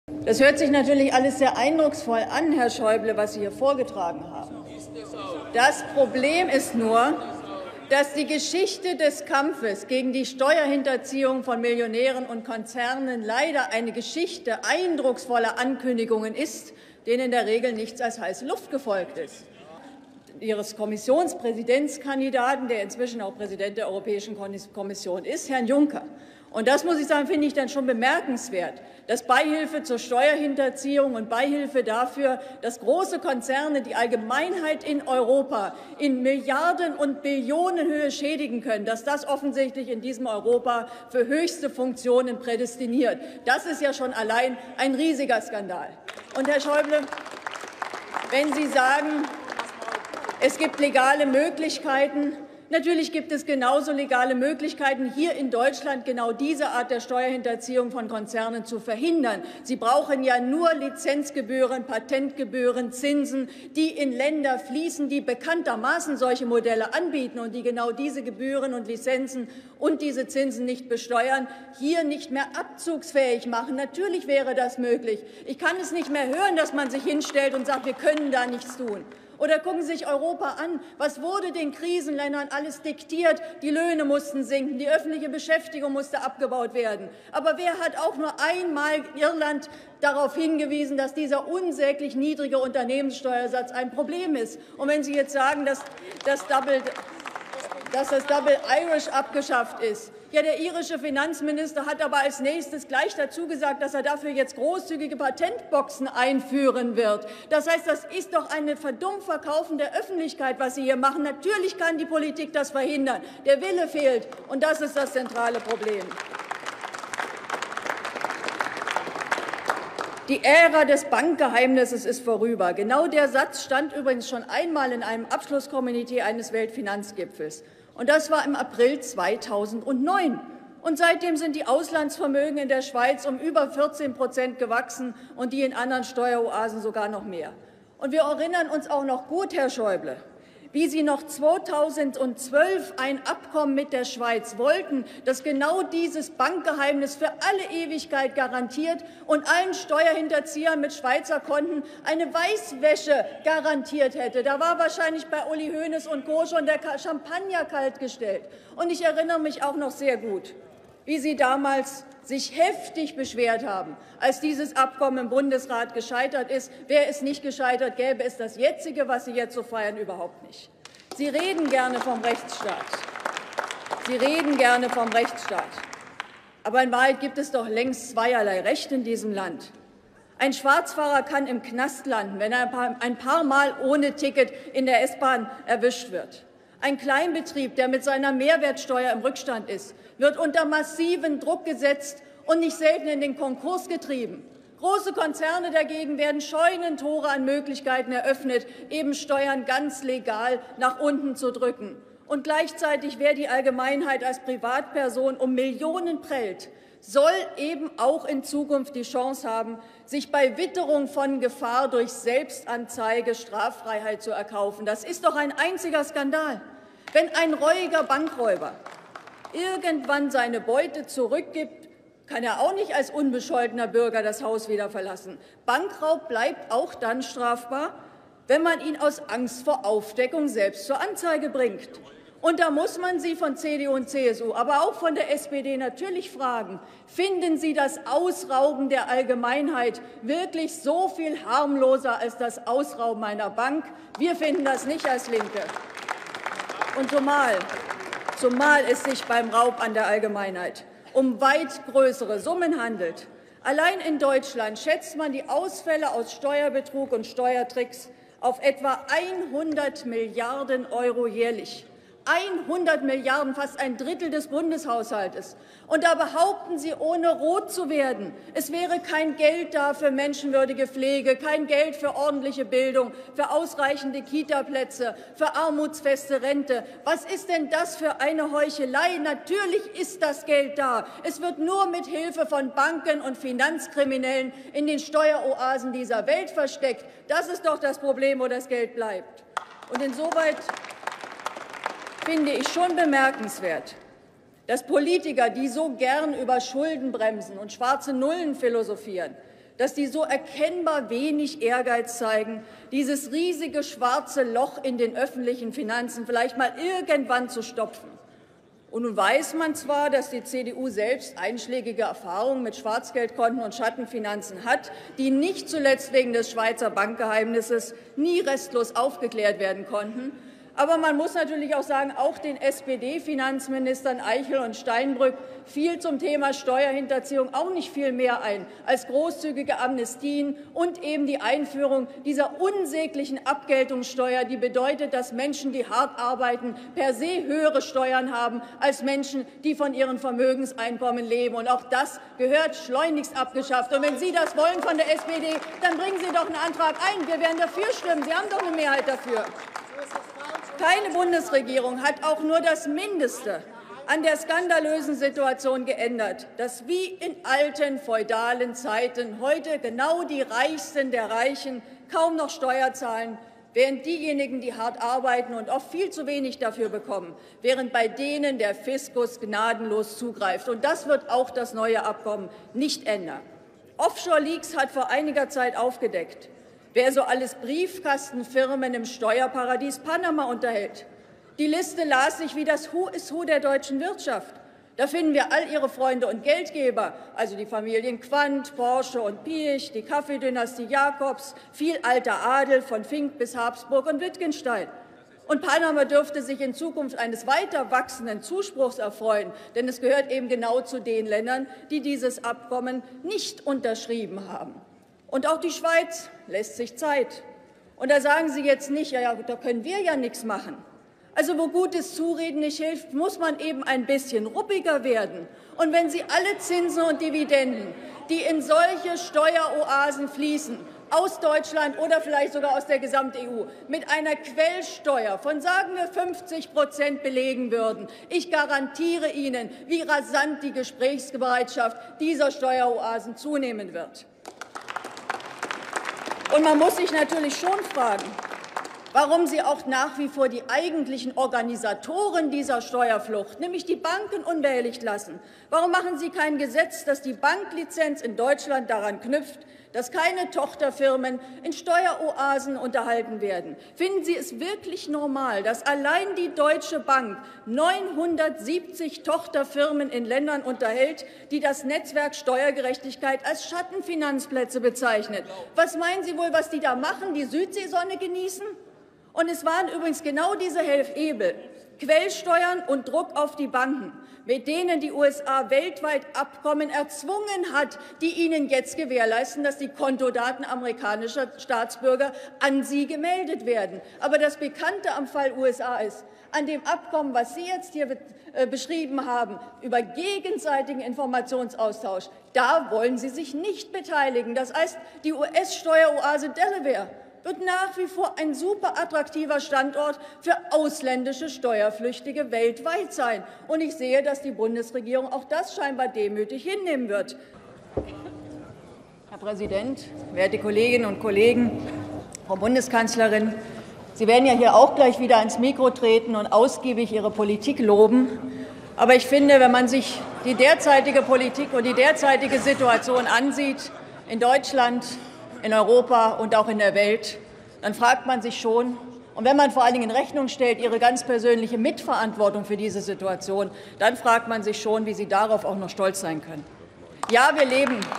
Das hört sich natürlich alles sehr eindrucksvoll an, Herr Schäuble, was Sie hier vorgetragen haben. Das Problem ist nur, dass die Geschichte des Kampfes gegen die Steuerhinterziehung von Millionären und Konzernen leider eine Geschichte eindrucksvoller Ankündigungen ist, denen in der Regel nichts als heiße Luft gefolgt ist. Ihres Kommissionspräsidentskandidaten, der inzwischen auch Präsident der Europäischen Kommission ist, Herrn Juncker. Und das, muss ich sagen, finde ich dann schon bemerkenswert, dass Beihilfe zur Steuerhinterziehung und Beihilfe dafür, dass große Konzerne die Allgemeinheit in Europa in Milliarden- und Billionenhöhe schädigen können, dass das offensichtlich in diesem Europa für höchste Funktionen prädestiniert. Das ist ja schon allein ein riesiger Skandal. Und Herr Schäuble, wenn Sie sagen, es gibt legale Möglichkeiten, natürlich gibt es genauso legale Möglichkeiten, hier in Deutschland genau diese Art der Steuerhinterziehung von Konzernen zu verhindern. Sie brauchen ja nur Lizenzgebühren, Patentgebühren, Zinsen, die in Länder fließen, die bekanntermaßen solche Modelle anbieten und die genau diese Gebühren und Lizenzen und diese Zinsen nicht besteuern, hier nicht mehr abzugsfähig machen. Natürlich wäre das möglich. Ich kann es nicht mehr hören, dass man sich hinstellt und sagt, wir können da nichts tun. Oder gucken Sie sich Europa an. Was wurde den Krisenländern alles diktiert? Die Löhne mussten sinken, die öffentliche Beschäftigung musste abgebaut werden. Aber wer hat auch nur einmal Irland darauf hingewiesen, dass dieser unsäglich niedrige Unternehmenssteuersatz ein Problem ist? Und wenn Sie jetzt sagen, dass das Double Irish abgeschafft ist. Ja, der irische Finanzminister hat aber als nächstes gleich dazu gesagt, dass er dafür jetzt großzügige Patentboxen einführen wird. Das heißt, das ist doch eine verdummt Verkaufen der Öffentlichkeit, was Sie hier machen. Natürlich kann die Politik das verhindern. Der Wille fehlt, und das ist das zentrale Problem. Die Ära des Bankgeheimnisses ist vorüber. Genau der Satz stand übrigens schon einmal in einem Abschlusskomitee eines Weltfinanzgipfels. Und das war im April 2009. Und seitdem sind die Auslandsvermögen in der Schweiz um über 14% gewachsen und die in anderen Steueroasen sogar noch mehr. Und wir erinnern uns auch noch gut, Herr Schäuble, wie Sie noch 2012 ein Abkommen mit der Schweiz wollten, das genau dieses Bankgeheimnis für alle Ewigkeit garantiert und allen Steuerhinterziehern mit Schweizer Konten eine Weißwäsche garantiert hätte. Da war wahrscheinlich bei Uli Hoeneß und Co. schon der Champagner kaltgestellt. Und ich erinnere mich auch noch sehr gut, wie Sie damals sich heftig beschwert haben, als dieses Abkommen im Bundesrat gescheitert ist. Wäre es nicht gescheitert, gäbe es das jetzige, was Sie jetzt so feiern, überhaupt nicht. Sie reden gerne vom Rechtsstaat. Sie reden gerne vom Rechtsstaat. Aber in Wahrheit gibt es doch längst zweierlei Recht in diesem Land. Ein Schwarzfahrer kann im Knast landen, wenn er ein paar Mal ohne Ticket in der S-Bahn erwischt wird. Ein Kleinbetrieb, der mit seiner Mehrwertsteuer im Rückstand ist, wird unter massiven Druck gesetzt und nicht selten in den Konkurs getrieben. Große Konzerne dagegen werden Scheunentore an Möglichkeiten eröffnet, eben Steuern ganz legal nach unten zu drücken. Und gleichzeitig, wer die Allgemeinheit als Privatperson um Millionen prellt, soll eben auch in Zukunft die Chance haben, sich bei Witterung von Gefahr durch Selbstanzeige Straffreiheit zu erkaufen. Das ist doch ein einziger Skandal. Wenn ein reuiger Bankräuber irgendwann seine Beute zurückgibt, kann er auch nicht als unbescholtener Bürger das Haus wieder verlassen. Bankraub bleibt auch dann strafbar, wenn man ihn aus Angst vor Aufdeckung selbst zur Anzeige bringt. Und da muss man Sie von CDU und CSU, aber auch von der SPD natürlich fragen, finden Sie das Ausrauben der Allgemeinheit wirklich so viel harmloser als das Ausrauben einer Bank? Wir finden das nicht als Linke. Und zumal es sich beim Raub an der Allgemeinheit um weit größere Summen handelt. Allein in Deutschland schätzt man die Ausfälle aus Steuerbetrug und Steuertricks auf etwa 100 Milliarden € jährlich. 100 Milliarden, fast ein Drittel des Bundeshaushaltes. Und da behaupten Sie, ohne rot zu werden, es wäre kein Geld da für menschenwürdige Pflege, kein Geld für ordentliche Bildung, für ausreichende Kita-Plätze, für armutsfeste Rente. Was ist denn das für eine Heuchelei? Natürlich ist das Geld da. Es wird nur mit Hilfe von Banken und Finanzkriminellen in den Steueroasen dieser Welt versteckt. Das ist doch das Problem, wo das Geld bleibt. Und insoweit finde ich schon bemerkenswert, dass Politiker, die so gern über Schuldenbremsen und schwarze Nullen philosophieren, dass die so erkennbar wenig Ehrgeiz zeigen, dieses riesige schwarze Loch in den öffentlichen Finanzen vielleicht mal irgendwann zu stopfen. Und nun weiß man zwar, dass die CDU selbst einschlägige Erfahrungen mit Schwarzgeldkonten und Schattenfinanzen hat, die nicht zuletzt wegen des Schweizer Bankgeheimnisses nie restlos aufgeklärt werden konnten. Aber man muss natürlich auch sagen, auch den SPD-Finanzministern Eichel und Steinbrück fiel zum Thema Steuerhinterziehung auch nicht viel mehr ein als großzügige Amnestien und eben die Einführung dieser unsäglichen Abgeltungssteuer, die bedeutet, dass Menschen, die hart arbeiten, per se höhere Steuern haben als Menschen, die von ihren Vermögenseinkommen leben. Und auch das gehört schleunigst abgeschafft. Und wenn Sie das wollen von der SPD, dann bringen Sie doch einen Antrag ein. Wir werden dafür stimmen. Sie haben doch eine Mehrheit dafür. Keine Bundesregierung hat auch nur das Mindeste an der skandalösen Situation geändert, dass wie in alten feudalen Zeiten heute genau die Reichsten der Reichen kaum noch Steuer zahlen, während diejenigen, die hart arbeiten und oft viel zu wenig dafür bekommen, während bei denen der Fiskus gnadenlos zugreift. Und das wird auch das neue Abkommen nicht ändern. Offshore Leaks hat vor einiger Zeit aufgedeckt, wer so alles Briefkastenfirmen im Steuerparadies Panama unterhält. Die Liste las sich wie das Who is Who der deutschen Wirtschaft. Da finden wir all ihre Freunde und Geldgeber, also die Familien Quandt, Porsche und Piëch, die Kaffeedynastie Jakobs, viel alter Adel von Fink bis Habsburg und Wittgenstein. Und Panama dürfte sich in Zukunft eines weiter wachsenden Zuspruchs erfreuen, denn es gehört eben genau zu den Ländern, die dieses Abkommen nicht unterschrieben haben. Und auch die Schweiz lässt sich Zeit. Und da sagen Sie jetzt nicht, ja, da können wir ja nichts machen. Also wo gutes Zureden nicht hilft, muss man eben ein bisschen ruppiger werden. Und wenn Sie alle Zinsen und Dividenden, die in solche Steueroasen fließen, aus Deutschland oder vielleicht sogar aus der Gesamt-EU, mit einer Quellsteuer von, sagen wir, 50% belegen würden, ich garantiere Ihnen, wie rasant die Gesprächsbereitschaft dieser Steueroasen zunehmen wird. Und man muss sich natürlich schon fragen, warum Sie auch nach wie vor die eigentlichen Organisatoren dieser Steuerflucht, nämlich die Banken, unbehelligt lassen. Warum machen Sie kein Gesetz, das die Banklizenz in Deutschland daran knüpft, dass keine Tochterfirmen in Steueroasen unterhalten werden? Finden Sie es wirklich normal, dass allein die Deutsche Bank 970 Tochterfirmen in Ländern unterhält, die das Netzwerk Steuergerechtigkeit als Schattenfinanzplätze bezeichnet? Was meinen Sie wohl, was die da machen, die Südseesonne genießen? Und es waren übrigens genau diese Hebel, Quellsteuern und Druck auf die Banken, mit denen die USA weltweit Abkommen erzwungen hat, die ihnen jetzt gewährleisten, dass die Kontodaten amerikanischer Staatsbürger an sie gemeldet werden. Aber das Bekannte am Fall USA ist, an dem Abkommen, was Sie jetzt hier beschrieben haben, über gegenseitigen Informationsaustausch, da wollen Sie sich nicht beteiligen. Das heißt, die US-Steueroase Delaware wird nach wie vor ein super attraktiver Standort für ausländische Steuerflüchtige weltweit sein. Und ich sehe, dass die Bundesregierung auch das scheinbar demütig hinnehmen wird. Herr Präsident, werte Kolleginnen und Kollegen, Frau Bundeskanzlerin, Sie werden ja hier auch gleich wieder ans Mikro treten und ausgiebig Ihre Politik loben. Aber ich finde, wenn man sich die derzeitige Politik und die derzeitige Situation ansieht, in Deutschland, in Europa und auch in der Welt, dann fragt man sich schon, und wenn man vor allen Dingen in Rechnung stellt, Ihre ganz persönliche Mitverantwortung für diese Situation, dann fragt man sich schon, wie Sie darauf auch noch stolz sein können. Ja, wir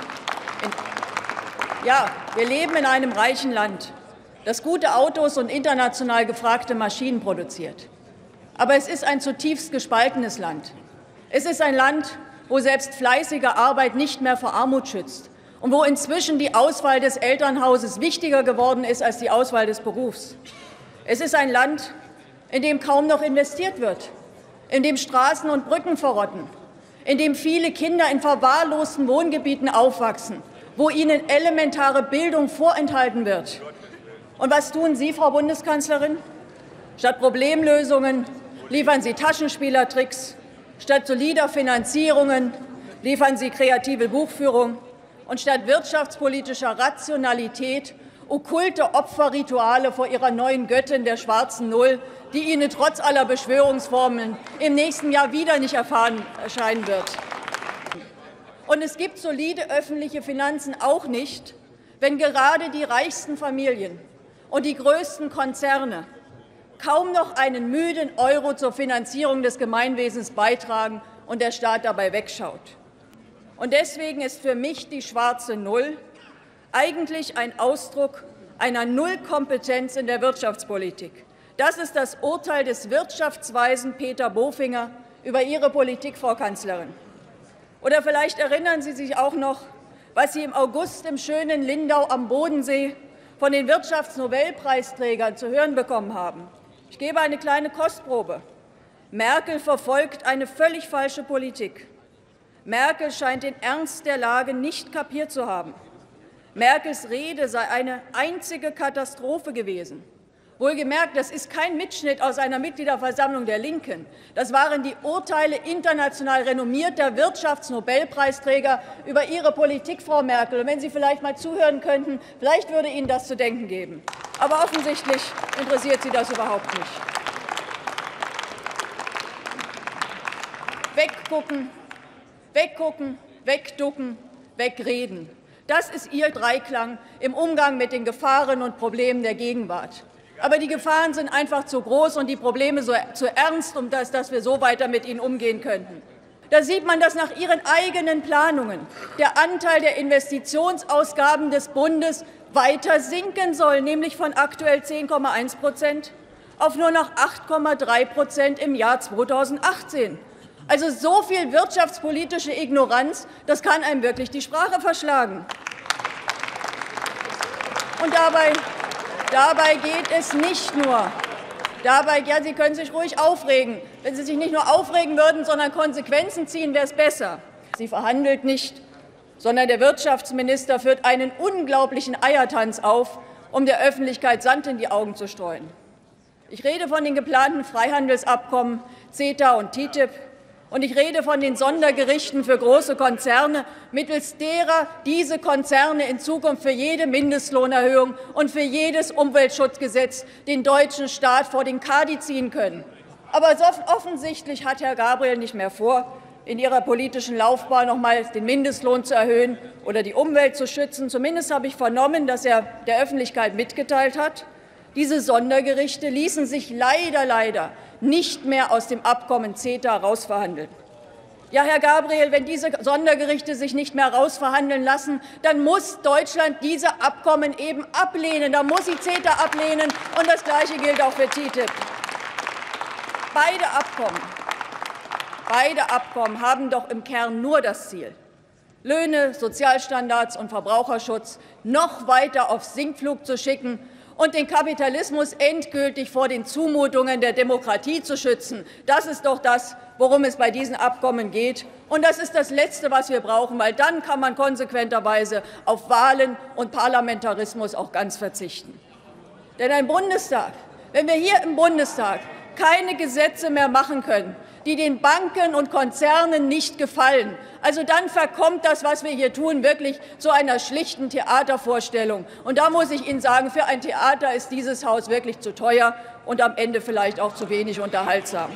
leben in einem reichen Land, das gute Autos und international gefragte Maschinen produziert. Aber es ist ein zutiefst gespaltenes Land. Es ist ein Land, wo selbst fleißige Arbeit nicht mehr vor Armut schützt und wo inzwischen die Auswahl des Elternhauses wichtiger geworden ist als die Auswahl des Berufs. Es ist ein Land, in dem kaum noch investiert wird, in dem Straßen und Brücken verrotten, in dem viele Kinder in verwahrlosten Wohngebieten aufwachsen, wo ihnen elementare Bildung vorenthalten wird. Und was tun Sie, Frau Bundeskanzlerin? Statt Problemlösungen liefern Sie Taschenspielertricks, statt solider Finanzierungen liefern Sie kreative Buchführung. Und statt wirtschaftspolitischer Rationalität okkulte Opferrituale vor Ihrer neuen Göttin der schwarzen Null, die Ihnen trotz aller Beschwörungsformeln im nächsten Jahr wieder nicht erscheinen wird. Und es gibt solide öffentliche Finanzen auch nicht, wenn gerade die reichsten Familien und die größten Konzerne kaum noch einen müden Euro zur Finanzierung des Gemeinwesens beitragen und der Staat dabei wegschaut. Und deswegen ist für mich die schwarze Null eigentlich ein Ausdruck einer Nullkompetenz in der Wirtschaftspolitik. Das ist das Urteil des wirtschaftsweisen Peter Bofinger über Ihre Politik, Frau Kanzlerin. Oder vielleicht erinnern Sie sich auch noch, was Sie im August im schönen Lindau am Bodensee von den Wirtschaftsnobelpreisträgern zu hören bekommen haben. Ich gebe eine kleine Kostprobe. Merkel verfolgt eine völlig falsche Politik. Merkel scheint den Ernst der Lage nicht kapiert zu haben. Merkels Rede sei eine einzige Katastrophe gewesen. Wohlgemerkt, das ist kein Mitschnitt aus einer Mitgliederversammlung der Linken. Das waren die Urteile international renommierter Wirtschaftsnobelpreisträger über Ihre Politik, Frau Merkel. Und wenn Sie vielleicht mal zuhören könnten, vielleicht würde Ihnen das zu denken geben. Aber offensichtlich interessiert Sie das überhaupt nicht. Weggucken, weggucken, wegducken, wegreden. Das ist Ihr Dreiklang im Umgang mit den Gefahren und Problemen der Gegenwart. Aber die Gefahren sind einfach zu groß und die Probleme zu ernst, dass wir so weiter mit ihnen umgehen könnten. Da sieht man, dass nach Ihren eigenen Planungen der Anteil der Investitionsausgaben des Bundes weiter sinken soll, nämlich von aktuell 10,1% auf nur noch 8,3% im Jahr 2018. Also so viel wirtschaftspolitische Ignoranz, das kann einem wirklich die Sprache verschlagen. Und dabei geht es nicht nur. Ja, Sie können sich ruhig aufregen. Wenn Sie sich nicht nur aufregen würden, sondern Konsequenzen ziehen, wäre es besser. Sie verhandelt nicht, sondern der Wirtschaftsminister führt einen unglaublichen Eiertanz auf, um der Öffentlichkeit Sand in die Augen zu streuen. Ich rede von den geplanten Freihandelsabkommen CETA und TTIP. Und ich rede von den Sondergerichten für große Konzerne, mittels derer diese Konzerne in Zukunft für jede Mindestlohnerhöhung und für jedes Umweltschutzgesetz den deutschen Staat vor den Kadi ziehen können. Aber offensichtlich hat Herr Gabriel nicht mehr vor, in Ihrer politischen Laufbahn noch mal den Mindestlohn zu erhöhen oder die Umwelt zu schützen. Zumindest habe ich vernommen, dass er der Öffentlichkeit mitgeteilt hat. Diese Sondergerichte ließen sich leider nicht mehr aus dem Abkommen CETA herausverhandeln. Ja, Herr Gabriel, wenn diese Sondergerichte sich nicht mehr herausverhandeln lassen, dann muss Deutschland diese Abkommen eben ablehnen. Da muss sie CETA ablehnen, und das Gleiche gilt auch für TTIP. Beide Abkommen haben doch im Kern nur das Ziel, Löhne, Sozialstandards und Verbraucherschutz noch weiter auf Sinkflug zu schicken und den Kapitalismus endgültig vor den Zumutungen der Demokratie zu schützen. Das ist doch das, worum es bei diesen Abkommen geht. Und das ist das Letzte, was wir brauchen, weil dann kann man konsequenterweise auf Wahlen und Parlamentarismus auch ganz verzichten. Denn wenn wir hier im Bundestag keine Gesetze mehr machen können, die den Banken und Konzernen nicht gefallen, also dann verkommt das, was wir hier tun, wirklich zu einer schlichten Theatervorstellung. Und da muss ich Ihnen sagen, für ein Theater ist dieses Haus wirklich zu teuer und am Ende vielleicht auch zu wenig unterhaltsam.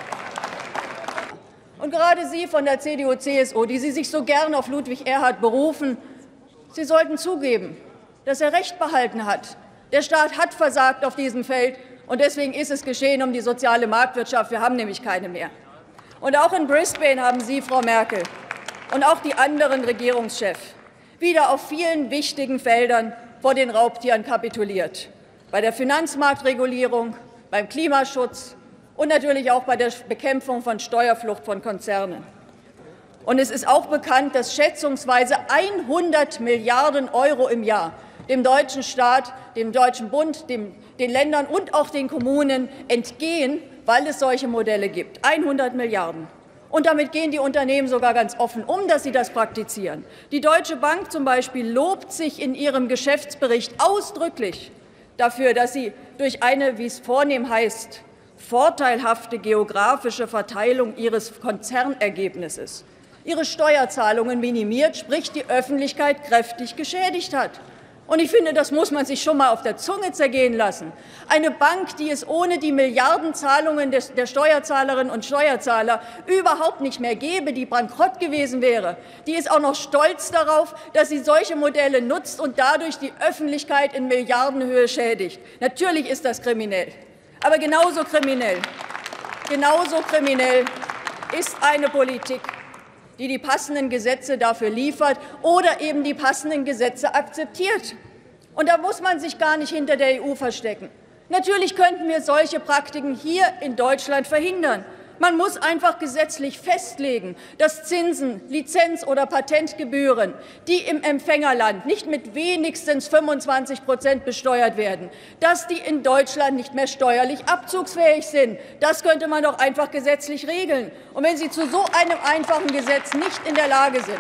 Und gerade Sie von der CDU/CSU, die Sie sich so gern auf Ludwig Erhard berufen, Sie sollten zugeben, dass er Recht behalten hat. Der Staat hat versagt auf diesem Feld, und deswegen ist es geschehen um die soziale Marktwirtschaft. Wir haben nämlich keine mehr. Und auch in Brisbane haben Sie, Frau Merkel, und auch die anderen Regierungschefs wieder auf vielen wichtigen Feldern vor den Raubtieren kapituliert. Bei der Finanzmarktregulierung, beim Klimaschutz und natürlich auch bei der Bekämpfung von Steuerflucht von Konzernen. Und es ist auch bekannt, dass schätzungsweise 100 Milliarden € im Jahr dem deutschen Staat, dem Deutschen Bund, den Ländern und auch den Kommunen entgehen, weil es solche Modelle gibt. 100 Milliarden. Und damit gehen die Unternehmen sogar ganz offen um, dass sie das praktizieren. Die Deutsche Bank zum Beispiel lobt sich in ihrem Geschäftsbericht ausdrücklich dafür, dass sie durch eine, wie es vornehm heißt, vorteilhafte geografische Verteilung ihres Konzernergebnisses ihre Steuerzahlungen minimiert, sprich die Öffentlichkeit kräftig geschädigt hat. Und ich finde, das muss man sich schon mal auf der Zunge zergehen lassen. Eine Bank, die es ohne die Milliardenzahlungen der Steuerzahlerinnen und Steuerzahler überhaupt nicht mehr gäbe, die bankrott gewesen wäre, die ist auch noch stolz darauf, dass sie solche Modelle nutzt und dadurch die Öffentlichkeit in Milliardenhöhe schädigt. Natürlich ist das kriminell. Aber genauso kriminell ist eine Politik, die die passenden Gesetze dafür liefert oder eben die passenden Gesetze akzeptiert. Und da muss man sich gar nicht hinter der EU verstecken. Natürlich könnten wir solche Praktiken hier in Deutschland verhindern. Man muss einfach gesetzlich festlegen, dass Zinsen, Lizenz- oder Patentgebühren, die im Empfängerland nicht mit wenigstens 25% besteuert werden, dass die in Deutschland nicht mehr steuerlich abzugsfähig sind. Das könnte man doch einfach gesetzlich regeln. Und wenn Sie zu so einem einfachen Gesetz nicht in der Lage sind,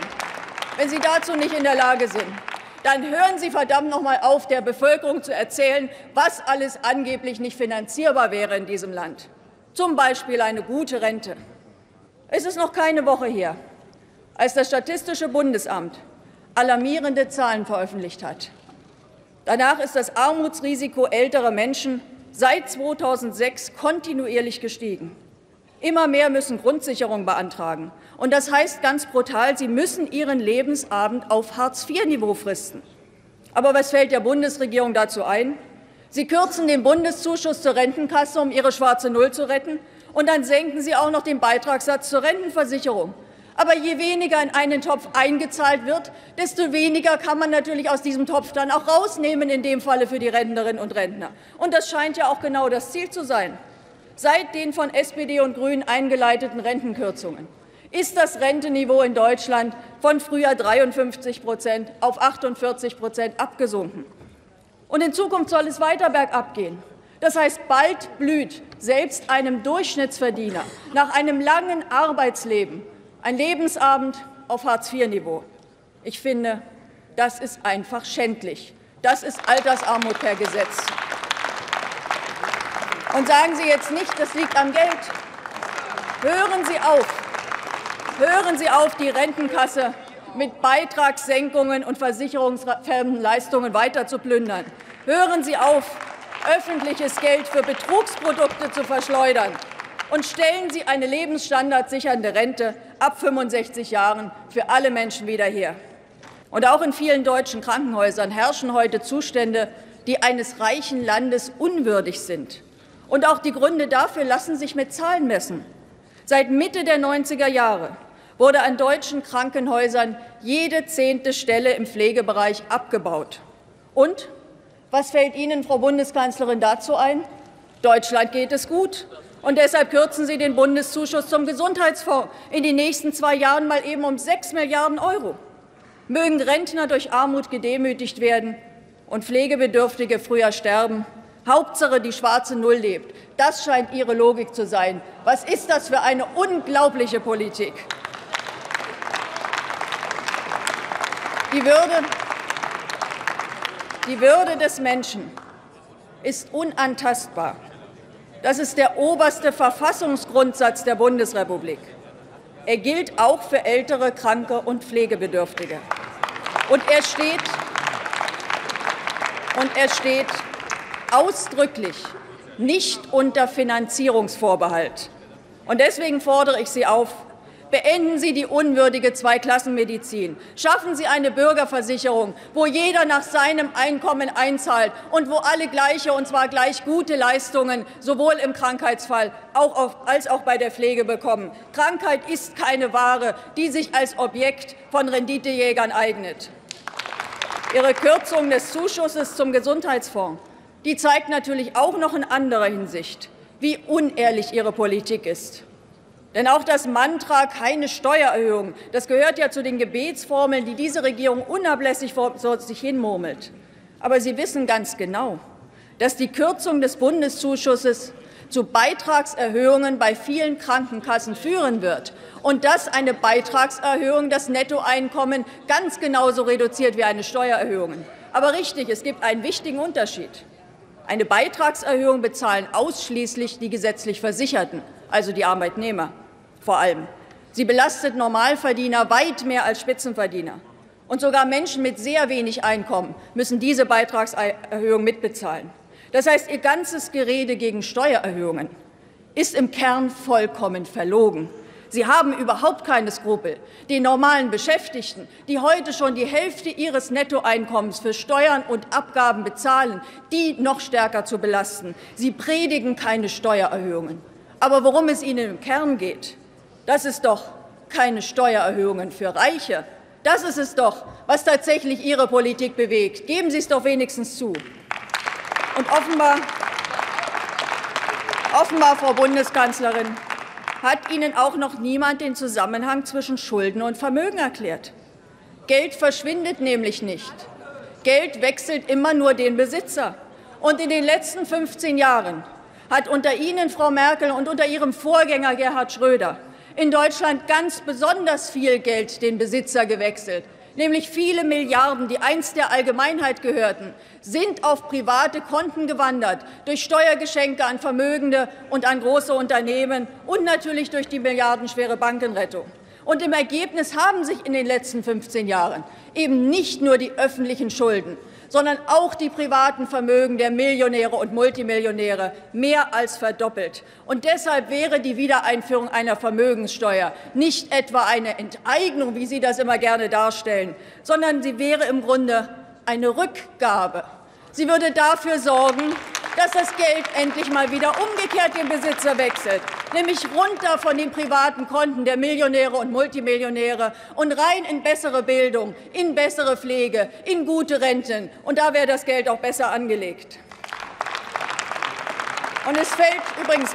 dann hören Sie verdammt noch mal auf, der Bevölkerung zu erzählen, was alles angeblich nicht finanzierbar wäre in diesem Land. Zum Beispiel eine gute Rente. Es ist noch keine Woche her, als das Statistische Bundesamt alarmierende Zahlen veröffentlicht hat. Danach ist das Armutsrisiko älterer Menschen seit 2006 kontinuierlich gestiegen. Immer mehr müssen Grundsicherung beantragen. Und das heißt ganz brutal, sie müssen ihren Lebensabend auf Hartz-IV-Niveau fristen. Aber was fällt der Bundesregierung dazu ein? Sie kürzen den Bundeszuschuss zur Rentenkasse, um ihre schwarze Null zu retten, und dann senken Sie auch noch den Beitragssatz zur Rentenversicherung. Aber je weniger in einen Topf eingezahlt wird, desto weniger kann man natürlich aus diesem Topf dann auch rausnehmen, in dem Falle für die Rentnerinnen und Rentner. Und das scheint ja auch genau das Ziel zu sein. Seit den von SPD und Grünen eingeleiteten Rentenkürzungen ist das Rentenniveau in Deutschland von früher 53% auf 48% abgesunken. Und in Zukunft soll es weiter bergab gehen. Das heißt, bald blüht selbst einem Durchschnittsverdiener nach einem langen Arbeitsleben ein Lebensabend auf Hartz-IV-Niveau. Ich finde, das ist einfach schändlich. Das ist Altersarmut per Gesetz. Und sagen Sie jetzt nicht, das liegt am Geld. Hören Sie auf, die Rentenkasse mit Beitragssenkungen und versicherungsfremden Leistungen weiter zu plündern. Hören Sie auf, öffentliches Geld für Betrugsprodukte zu verschleudern. Und stellen Sie eine lebensstandardsichernde Rente ab 65 Jahren für alle Menschen wieder her. Und auch in vielen deutschen Krankenhäusern herrschen heute Zustände, die eines reichen Landes unwürdig sind. Und auch die Gründe dafür lassen sich mit Zahlen messen. Seit Mitte der 90er Jahre wurde an deutschen Krankenhäusern jede 10. Stelle im Pflegebereich abgebaut. Und was fällt Ihnen, Frau Bundeskanzlerin, dazu ein? Deutschland geht es gut. Und deshalb kürzen Sie den Bundeszuschuss zum Gesundheitsfonds in den nächsten 2 Jahren mal eben um 6 Milliarden €. Mögen Rentner durch Armut gedemütigt werden und Pflegebedürftige früher sterben. Hauptsache, die schwarze Null lebt. Das scheint Ihre Logik zu sein. Was ist das für eine unglaubliche Politik? Die Würde des Menschen ist unantastbar. Das ist der oberste Verfassungsgrundsatz der Bundesrepublik. Er gilt auch für ältere, Kranke und Pflegebedürftige. Und er steht ausdrücklich nicht unter Finanzierungsvorbehalt. Und deswegen fordere ich Sie auf, beenden Sie die unwürdige Zweiklassenmedizin. Schaffen Sie eine Bürgerversicherung, wo jeder nach seinem Einkommen einzahlt und wo alle gleiche, und zwar gleich gute Leistungen, sowohl im Krankheitsfall als auch bei der Pflege bekommen. Krankheit ist keine Ware, die sich als Objekt von Renditejägern eignet. Ihre Kürzung des Zuschusses zum Gesundheitsfonds, die zeigt natürlich auch noch in anderer Hinsicht, wie unehrlich Ihre Politik ist. Denn auch das Mantra keine Steuererhöhung, das gehört ja zu den Gebetsformeln, die diese Regierung unablässig vor sich hinmurmelt. Aber Sie wissen ganz genau, dass die Kürzung des Bundeszuschusses zu Beitragserhöhungen bei vielen Krankenkassen führen wird und dass eine Beitragserhöhung das Nettoeinkommen ganz genauso reduziert wie eine Steuererhöhung. Aber richtig, es gibt einen wichtigen Unterschied. Eine Beitragserhöhung bezahlen ausschließlich die gesetzlich Versicherten, also die Arbeitnehmer vor allem. Sie belastet Normalverdiener weit mehr als Spitzenverdiener. Und sogar Menschen mit sehr wenig Einkommen müssen diese Beitragserhöhung mitbezahlen. Das heißt, Ihr ganzes Gerede gegen Steuererhöhungen ist im Kern vollkommen verlogen. Sie haben überhaupt keine Skrupel, den normalen Beschäftigten, die heute schon die Hälfte ihres Nettoeinkommens für Steuern und Abgaben bezahlen, die noch stärker zu belasten. Sie predigen keine Steuererhöhungen. Aber worum es Ihnen im Kern geht, das ist doch keine Steuererhöhungen für Reiche. Das ist es doch, was tatsächlich Ihre Politik bewegt. Geben Sie es doch wenigstens zu. Und offenbar, Frau Bundeskanzlerin, hat Ihnen auch noch niemand den Zusammenhang zwischen Schulden und Vermögen erklärt. Geld verschwindet nämlich nicht. Geld wechselt immer nur den Besitzer. Und in den letzten 15 Jahren hat unter Ihnen, Frau Merkel, und unter Ihrem Vorgänger Gerhard Schröder in Deutschland ganz besonders viel Geld den Besitzer gewechselt. Nämlich viele Milliarden, die einst der Allgemeinheit gehörten, sind auf private Konten gewandert, durch Steuergeschenke an Vermögende und an große Unternehmen und natürlich durch die milliardenschwere Bankenrettung. Und im Ergebnis haben sich in den letzten 15 Jahren eben nicht nur die öffentlichen Schulden, sondern auch die privaten Vermögen der Millionäre und Multimillionäre mehr als verdoppelt. Und deshalb wäre die Wiedereinführung einer Vermögenssteuer nicht etwa eine Enteignung, wie Sie das immer gerne darstellen, sondern sie wäre im Grunde eine Rückgabe. Sie würde dafür sorgen, dass das Geld endlich mal wieder umgekehrt den Besitzer wechselt, nämlich runter von den privaten Konten der Millionäre und Multimillionäre und rein in bessere Bildung, in bessere Pflege, in gute Renten. Und da wäre das Geld auch besser angelegt. Und es fällt übrigens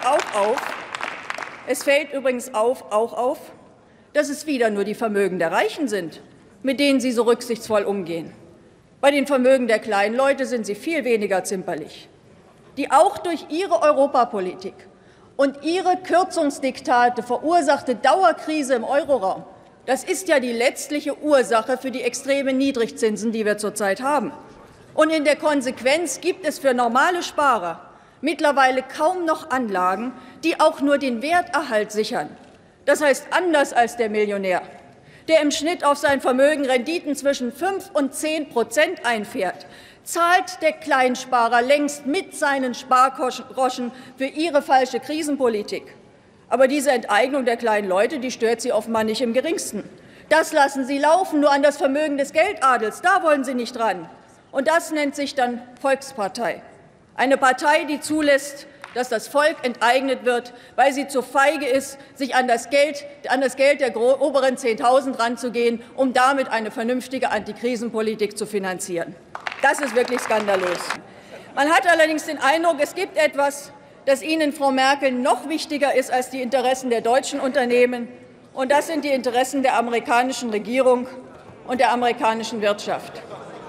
auch auf, dass es wieder nur die Vermögen der Reichen sind, mit denen Sie so rücksichtsvoll umgehen. Bei den Vermögen der kleinen Leute sind Sie viel weniger zimperlich. Die auch durch Ihre Europapolitik und Ihre Kürzungsdiktate verursachte Dauerkrise im Euroraum, das ist ja die letztliche Ursache für die extremen Niedrigzinsen, die wir zurzeit haben. Und in der Konsequenz gibt es für normale Sparer mittlerweile kaum noch Anlagen, die auch nur den Werterhalt sichern. Das heißt, anders als der Millionär, der im Schnitt auf sein Vermögen Renditen zwischen 5 und 10% einfährt, zahlt der Kleinsparer längst mit seinen Spargroschen für Ihre falsche Krisenpolitik. Aber diese Enteignung der kleinen Leute, die stört Sie offenbar nicht im Geringsten. Das lassen Sie laufen, nur an das Vermögen des Geldadels, da wollen Sie nicht ran. Und das nennt sich dann Volkspartei. Eine Partei, die zulässt, dass das Volk enteignet wird, weil sie zu feige ist, sich an das Geld der oberen 10.000 ranzugehen, um damit eine vernünftige Antikrisenpolitik zu finanzieren. Das ist wirklich skandalös. Man hat allerdings den Eindruck, es gibt etwas, das Ihnen, Frau Merkel, noch wichtiger ist als die Interessen der deutschen Unternehmen, und das sind die Interessen der amerikanischen Regierung und der amerikanischen Wirtschaft.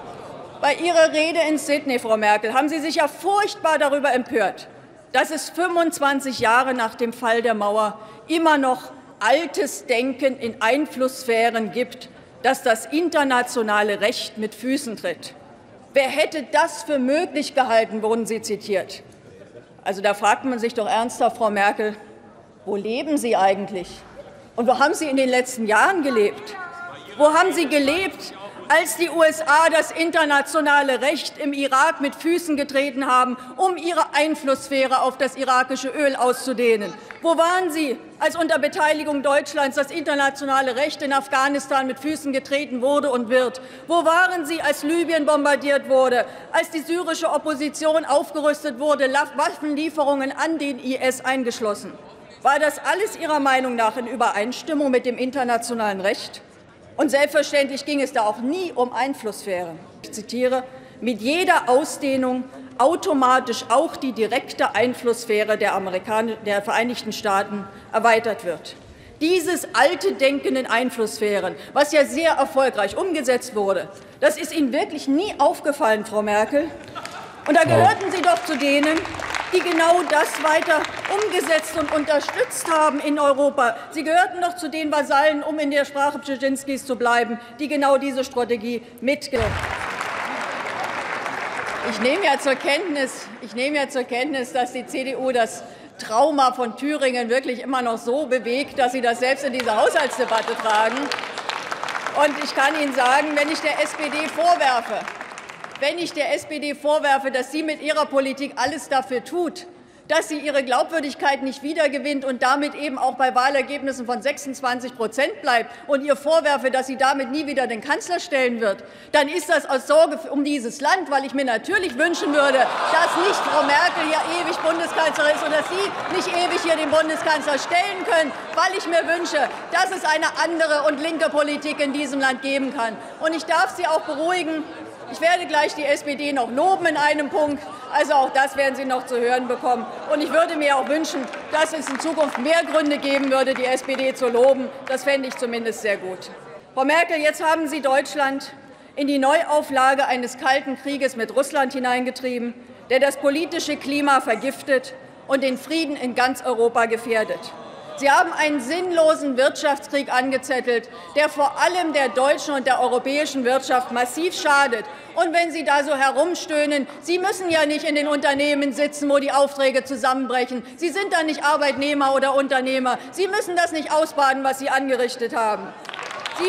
Bei Ihrer Rede in Sydney, Frau Merkel, haben Sie sich ja furchtbar darüber empört, dass es 25 Jahre nach dem Fall der Mauer immer noch altes Denken in Einflusssphären gibt, dass das internationale Recht mit Füßen tritt. Wer hätte das für möglich gehalten, wurden Sie zitiert. Also da fragt man sich doch ernsthaft, Frau Merkel, wo leben Sie eigentlich? Und wo haben Sie in den letzten Jahren gelebt? Wo haben Sie gelebt, als die USA das internationale Recht im Irak mit Füßen getreten haben, um ihre Einflusssphäre auf das irakische Öl auszudehnen? Wo waren Sie, als unter Beteiligung Deutschlands das internationale Recht in Afghanistan mit Füßen getreten wurde und wird? Wo waren Sie, als Libyen bombardiert wurde, als die syrische Opposition aufgerüstet wurde, Waffenlieferungen an den IS eingeschlossen? War das alles Ihrer Meinung nach in Übereinstimmung mit dem internationalen Recht? Und selbstverständlich ging es da auch nie um Einflusssphären. Ich zitiere, mit jeder Ausdehnung automatisch auch die direkte Einflusssphäre der Vereinigten Staaten erweitert wird. Dieses alte Denken in Einflusssphären, was ja sehr erfolgreich umgesetzt wurde, das ist Ihnen wirklich nie aufgefallen, Frau Merkel. Und da gehörten Sie doch zu denen, die genau das weiter umgesetzt und unterstützt haben in Europa. Sie gehörten doch zu den Vasallen, um in der Sprache Brzezinskis zu bleiben, die genau diese Strategie mitgenommen haben. Ich nehme ja zur Kenntnis, dass die CDU das Trauma von Thüringen wirklich immer noch so bewegt, dass Sie das selbst in diese Haushaltsdebatte tragen. Und ich kann Ihnen sagen, wenn ich der SPD vorwerfe, dass sie mit ihrer Politik alles dafür tut, dass sie ihre Glaubwürdigkeit nicht wiedergewinnt und damit eben auch bei Wahlergebnissen von 26% bleibt und ihr vorwerfe, dass sie damit nie wieder den Kanzler stellen wird, dann ist das aus Sorge um dieses Land, weil ich mir natürlich wünschen würde, dass nicht Frau Merkel hier ewig Bundeskanzlerin ist und dass Sie nicht ewig hier den Bundeskanzler stellen können, weil ich mir wünsche, dass es eine andere und linke Politik in diesem Land geben kann. Und ich darf Sie auch beruhigen, ich werde gleich die SPD noch loben in einem Punkt. Also auch das werden Sie noch zu hören bekommen. Und ich würde mir auch wünschen, dass es in Zukunft mehr Gründe geben würde, die SPD zu loben. Das fände ich zumindest sehr gut. Frau Merkel, jetzt haben Sie Deutschland in die Neuauflage eines kalten Krieges mit Russland hineingetrieben, der das politische Klima vergiftet und den Frieden in ganz Europa gefährdet. Sie haben einen sinnlosen Wirtschaftskrieg angezettelt, der vor allem der deutschen und der europäischen Wirtschaft massiv schadet. Und wenn Sie da so herumstöhnen, Sie müssen ja nicht in den Unternehmen sitzen, wo die Aufträge zusammenbrechen. Sie sind da nicht Arbeitnehmer oder Unternehmer. Sie müssen das nicht ausbaden, was Sie angerichtet haben. Sie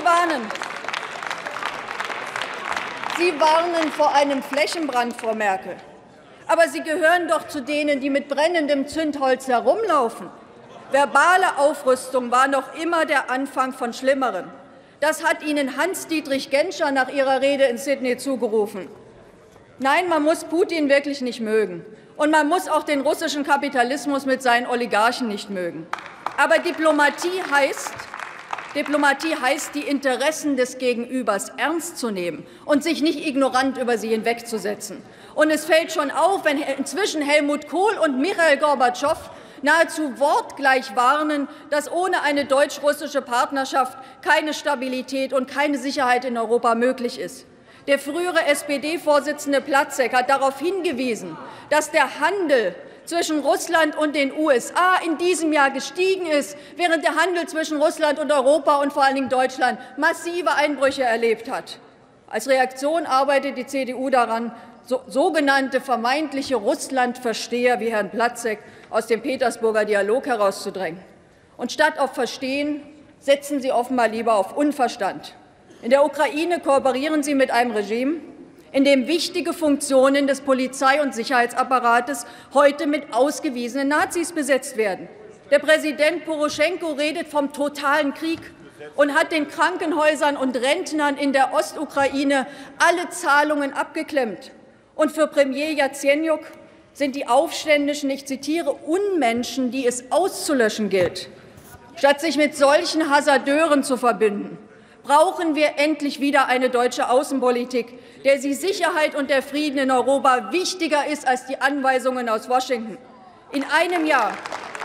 warnen vor einem Flächenbrand, Frau Merkel. Aber Sie gehören doch zu denen, die mit brennendem Zündholz herumlaufen. Verbale Aufrüstung war noch immer der Anfang von Schlimmerem. Das hat Ihnen Hans-Dietrich Genscher nach Ihrer Rede in Sydney zugerufen. Nein, man muss Putin wirklich nicht mögen. Und man muss auch den russischen Kapitalismus mit seinen Oligarchen nicht mögen. Aber Diplomatie heißt, die Interessen des Gegenübers ernst zu nehmen und sich nicht ignorant über sie hinwegzusetzen. Und es fällt schon auf, wenn inzwischen Helmut Kohl und Michail Gorbatschow nahezu wortgleich warnen, dass ohne eine deutsch-russische Partnerschaft keine Stabilität und keine Sicherheit in Europa möglich ist. Der frühere SPD-Vorsitzende Platzek hat darauf hingewiesen, dass der Handel zwischen Russland und den USA in diesem Jahr gestiegen ist, während der Handel zwischen Russland und Europa und vor allen Dingen Deutschland massive Einbrüche erlebt hat. Als Reaktion arbeitet die CDU daran, sogenannte vermeintliche Russlandversteher wie Herrn Platzek aus dem Petersburger Dialog herauszudrängen. Und statt auf Verstehen setzen Sie offenbar lieber auf Unverstand. In der Ukraine kooperieren Sie mit einem Regime, in dem wichtige Funktionen des Polizei- und Sicherheitsapparates heute mit ausgewiesenen Nazis besetzt werden. Der Präsident Poroschenko redet vom totalen Krieg und hat den Krankenhäusern und Rentnern in der Ostukraine alle Zahlungen abgeklemmt. Und für Premier Jatsenjuk sind die Aufständischen, ich zitiere, Unmenschen, die es auszulöschen gilt. Statt sich mit solchen Hasardeuren zu verbünden, brauchen wir endlich wieder eine deutsche Außenpolitik, der die Sicherheit und der Frieden in Europa wichtiger ist als die Anweisungen aus Washington. In einem Jahr,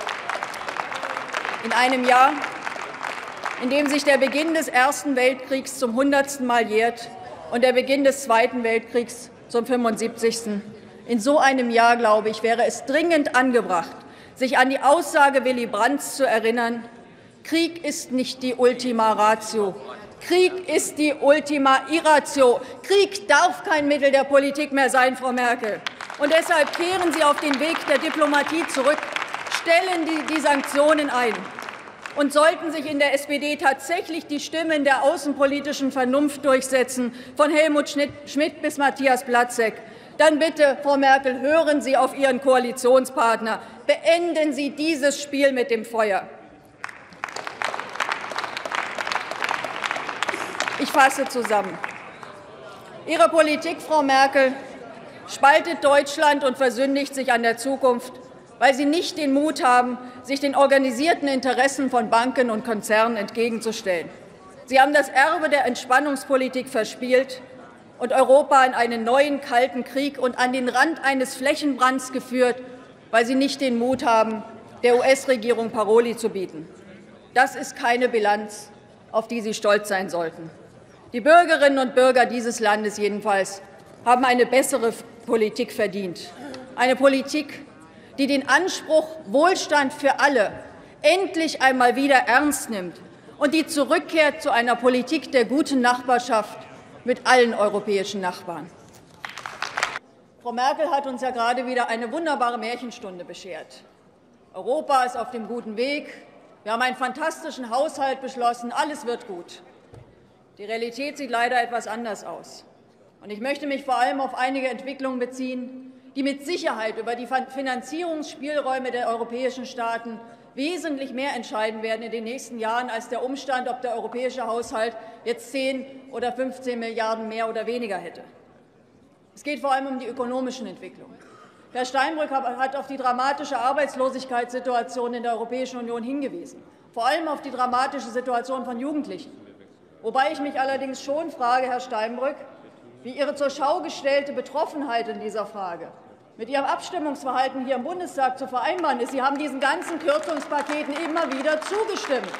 in dem sich der Beginn des Ersten Weltkriegs zum 100. Mal jährt und der Beginn des Zweiten Weltkriegs zum 75. In so einem Jahr, glaube ich, wäre es dringend angebracht, sich an die Aussage Willy Brandts zu erinnern: Krieg ist nicht die Ultima Ratio. Krieg ist die Ultima Irratio. Krieg darf kein Mittel der Politik mehr sein, Frau Merkel. Und deshalb kehren Sie auf den Weg der Diplomatie zurück, stellen die Sanktionen ein. Und sollten sich in der SPD tatsächlich die Stimmen der außenpolitischen Vernunft durchsetzen, von Helmut Schmidt bis Matthias Platzek, dann bitte, Frau Merkel, hören Sie auf Ihren Koalitionspartner. Beenden Sie dieses Spiel mit dem Feuer. Ich fasse zusammen. Ihre Politik, Frau Merkel, spaltet Deutschland und versündigt sich an der Zukunft, weil Sie nicht den Mut haben, sich den organisierten Interessen von Banken und Konzernen entgegenzustellen. Sie haben das Erbe der Entspannungspolitik verspielt und Europa in einen neuen Kalten Krieg und an den Rand eines Flächenbrands geführt, weil Sie nicht den Mut haben, der US-Regierung Paroli zu bieten. Das ist keine Bilanz, auf die Sie stolz sein sollten. Die Bürgerinnen und Bürger dieses Landes jedenfalls haben eine bessere Politik verdient. Eine Politik, die den Anspruch Wohlstand für alle endlich einmal wieder ernst nimmt und die zurückkehrt zu einer Politik der guten Nachbarschaft mit allen europäischen Nachbarn. Frau Merkel hat uns ja gerade wieder eine wunderbare Märchenstunde beschert. Europa ist auf dem guten Weg. Wir haben einen fantastischen Haushalt beschlossen. Alles wird gut. Die Realität sieht leider etwas anders aus. Und ich möchte mich vor allem auf einige Entwicklungen beziehen, die mit Sicherheit über die Finanzierungsspielräume der europäischen Staaten wesentlich mehr entscheiden werden in den nächsten Jahren als der Umstand, ob der europäische Haushalt jetzt 10 oder 15 Milliarden mehr oder weniger hätte. Es geht vor allem um die ökonomischen Entwicklungen. Herr Steinbrück hat auf die dramatische Arbeitslosigkeitssituation in der Europäischen Union hingewiesen, vor allem auf die dramatische Situation von Jugendlichen. Wobei ich mich allerdings schon frage, Herr Steinbrück, wie Ihre zur Schau gestellte Betroffenheit in dieser Frage mit Ihrem Abstimmungsverhalten hier im Bundestag zu vereinbaren ist. Sie haben diesen ganzen Kürzungspaketen immer wieder zugestimmt.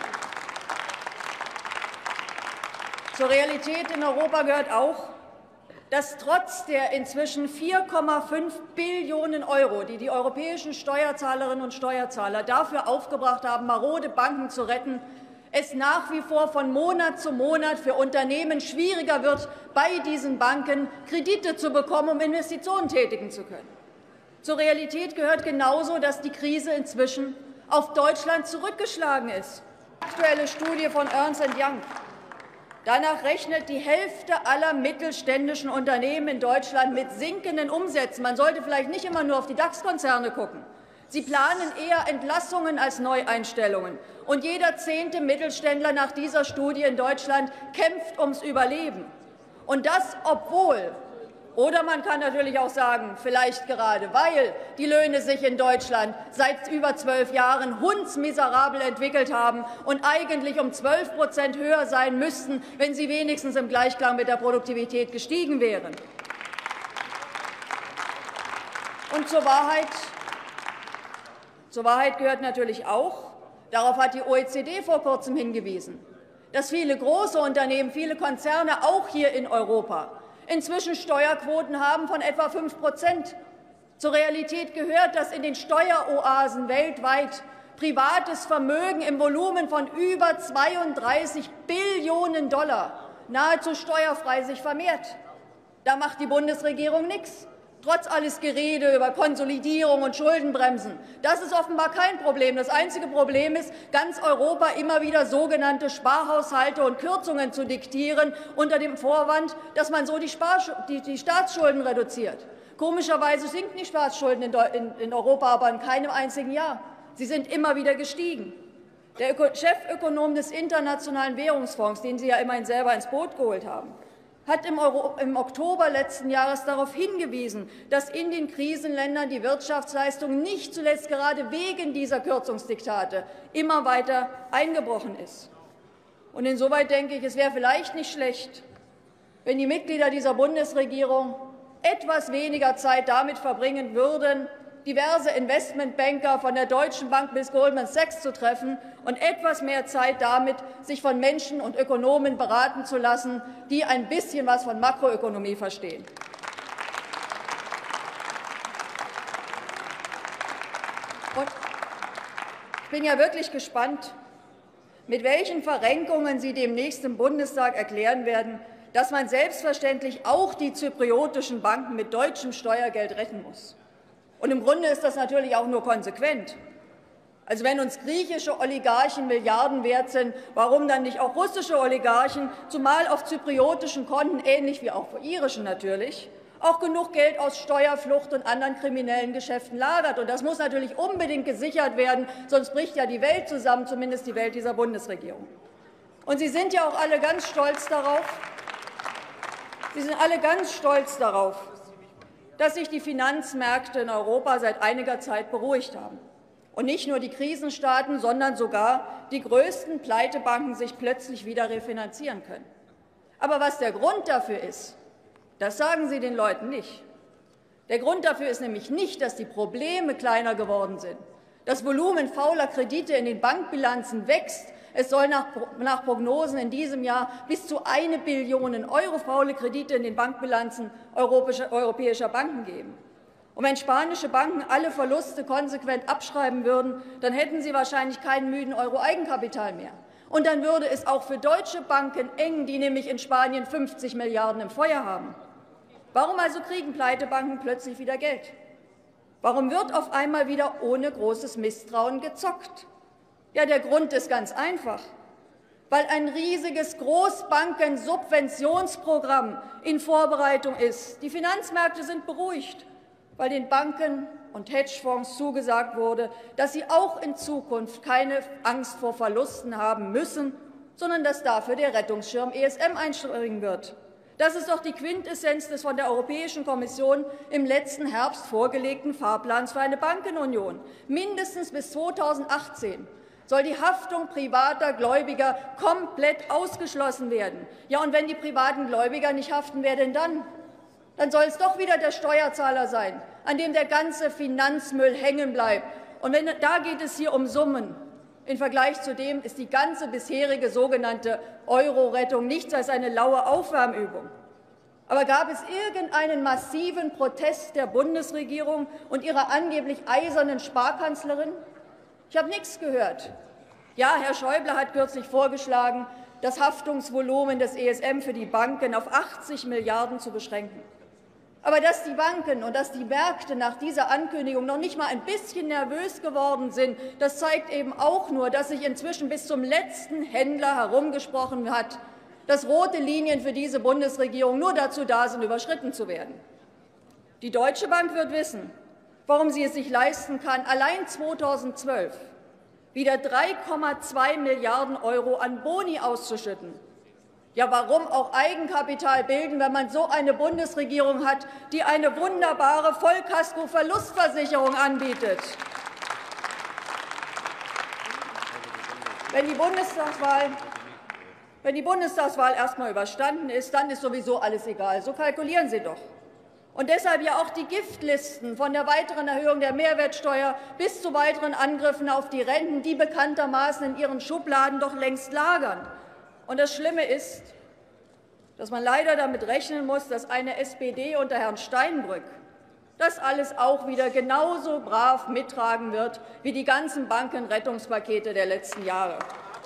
Zur Realität in Europa gehört auch, dass trotz der inzwischen 4,5 Billionen Euro, die die europäischen Steuerzahlerinnen und Steuerzahler dafür aufgebracht haben, marode Banken zu retten, es nach wie vor von Monat zu Monat für Unternehmen schwieriger wird, bei diesen Banken Kredite zu bekommen, um Investitionen tätigen zu können. Zur Realität gehört genauso, dass die Krise inzwischen auf Deutschland zurückgeschlagen ist. Aktuelle Studie von Ernst & Young. Danach rechnet die Hälfte aller mittelständischen Unternehmen in Deutschland mit sinkenden Umsätzen. Man sollte vielleicht nicht immer nur auf die DAX-Konzerne gucken. Sie planen eher Entlassungen als Neueinstellungen. Und jeder 10. Mittelständler nach dieser Studie in Deutschland kämpft ums Überleben. Und das obwohl, oder man kann natürlich auch sagen, vielleicht gerade weil die Löhne sich in Deutschland seit über 12 Jahren hundsmiserabel entwickelt haben und eigentlich um 12% höher sein müssten, wenn sie wenigstens im Gleichklang mit der Produktivität gestiegen wären. Und zur Wahrheit gehört natürlich auch, darauf hat die OECD vor kurzem hingewiesen, dass viele große Unternehmen, viele Konzerne auch hier in Europa inzwischen Steuerquoten haben von etwa 5%. Zur Realität gehört, dass in den Steueroasen weltweit privates Vermögen im Volumen von über 32 Billionen $ nahezu steuerfrei sich vermehrt. Da macht die Bundesregierung nichts. Trotz alles Gerede über Konsolidierung und Schuldenbremsen. Das ist offenbar kein Problem. Das einzige Problem ist, ganz Europa immer wieder sogenannte Sparhaushalte und Kürzungen zu diktieren, unter dem Vorwand, dass man so die Staatsschulden reduziert. Komischerweise sinken die Staatsschulden in Europa aber in keinem einzigen Jahr. Sie sind immer wieder gestiegen. Der Chefökonom des Internationalen Währungsfonds, den Sie ja immerhin selber ins Boot geholt haben, hat im Oktober letzten Jahres darauf hingewiesen, dass in den Krisenländern die Wirtschaftsleistung nicht zuletzt gerade wegen dieser Kürzungsdiktate immer weiter eingebrochen ist. Und insoweit denke ich, es wäre vielleicht nicht schlecht, wenn die Mitglieder dieser Bundesregierung etwas weniger Zeit damit verbringen würden, diverse Investmentbanker von der Deutschen Bank bis Goldman Sachs zu treffen und etwas mehr Zeit damit, sich von Menschen und Ökonomen beraten zu lassen, die ein bisschen was von Makroökonomie verstehen. Und ich bin ja wirklich gespannt, mit welchen Verrenkungen Sie demnächst im Bundestag erklären werden, dass man selbstverständlich auch die zypriotischen Banken mit deutschem Steuergeld retten muss. Und im Grunde ist das natürlich auch nur konsequent. Also wenn uns griechische Oligarchen Milliarden wert sind, warum dann nicht auch russische Oligarchen, zumal auf zypriotischen Konten, ähnlich wie auch für irischen natürlich, auch genug Geld aus Steuerflucht und anderen kriminellen Geschäften lagert. Und das muss natürlich unbedingt gesichert werden, sonst bricht ja die Welt zusammen, zumindest die Welt dieser Bundesregierung. Und Sie sind ja auch alle ganz stolz darauf, dass sich die Finanzmärkte in Europa seit einiger Zeit beruhigt haben und nicht nur die Krisenstaaten, sondern sogar die größten Pleitebanken sich plötzlich wieder refinanzieren können. Aber was der Grund dafür ist, das sagen Sie den Leuten nicht. Der Grund dafür ist nämlich nicht, dass die Probleme kleiner geworden sind. Das Volumen fauler Kredite in den Bankbilanzen wächst. Es soll nach Prognosen in diesem Jahr bis zu 1 Billion € faule Kredite in den Bankbilanzen europäischer Banken geben. Und wenn spanische Banken alle Verluste konsequent abschreiben würden, dann hätten sie wahrscheinlich keinen müden Euro Eigenkapital mehr. Und dann würde es auch für deutsche Banken eng, die nämlich in Spanien 50 Milliarden im Feuer haben. Warum also kriegen Pleitebanken plötzlich wieder Geld? Warum wird auf einmal wieder ohne großes Misstrauen gezockt? Ja, der Grund ist ganz einfach. weil ein riesiges Großbanken-Subventionsprogramm in Vorbereitung ist. Die Finanzmärkte sind beruhigt, weil den Banken und Hedgefonds zugesagt wurde, dass sie auch in Zukunft keine Angst vor Verlusten haben müssen, sondern dass dafür der Rettungsschirm ESM einspringen wird. Das ist doch die Quintessenz des von der Europäischen Kommission im letzten Herbst vorgelegten Fahrplans für eine Bankenunion. Mindestens bis 2018 soll die Haftung privater Gläubiger komplett ausgeschlossen werden. Ja, und wenn die privaten Gläubiger nicht haften, wer denn dann? Dann soll es doch wieder der Steuerzahler sein, an dem der ganze Finanzmüll hängen bleibt. Und da geht es hier um Summen. Im Vergleich zu dem ist die ganze bisherige sogenannte Euro-Rettung nichts als eine laue Aufwärmübung. Aber gab es irgendeinen massiven Protest der Bundesregierung und ihrer angeblich eisernen Sparkanzlerin? Ich habe nichts gehört. Ja, Herr Schäuble hat kürzlich vorgeschlagen, das Haftungsvolumen des ESM für die Banken auf 80 Milliarden zu beschränken. Aber dass die Banken und dass die Märkte nach dieser Ankündigung noch nicht mal ein bisschen nervös geworden sind, das zeigt eben auch nur, dass sich inzwischen bis zum letzten Händler herumgesprochen hat, dass rote Linien für diese Bundesregierung nur dazu da sind, überschritten zu werden. Die Deutsche Bank wird wissen, warum sie es sich leisten kann, allein 2012 wieder 3,2 Milliarden Euro an Boni auszuschütten. Ja, warum auch Eigenkapital bilden, wenn man so eine Bundesregierung hat, die eine wunderbare Vollkasko-Verlustversicherung anbietet? Wenn die Bundestagswahl erst mal überstanden ist, dann ist sowieso alles egal. So kalkulieren Sie doch. Und deshalb ja auch die Giftlisten von der weiteren Erhöhung der Mehrwertsteuer bis zu weiteren Angriffen auf die Renten, die bekanntermaßen in Ihren Schubladen doch längst lagern. Und das Schlimme ist, dass man leider damit rechnen muss, dass eine SPD unter Herrn Steinbrück das alles auch wieder genauso brav mittragen wird wie die ganzen Bankenrettungspakete der letzten Jahre.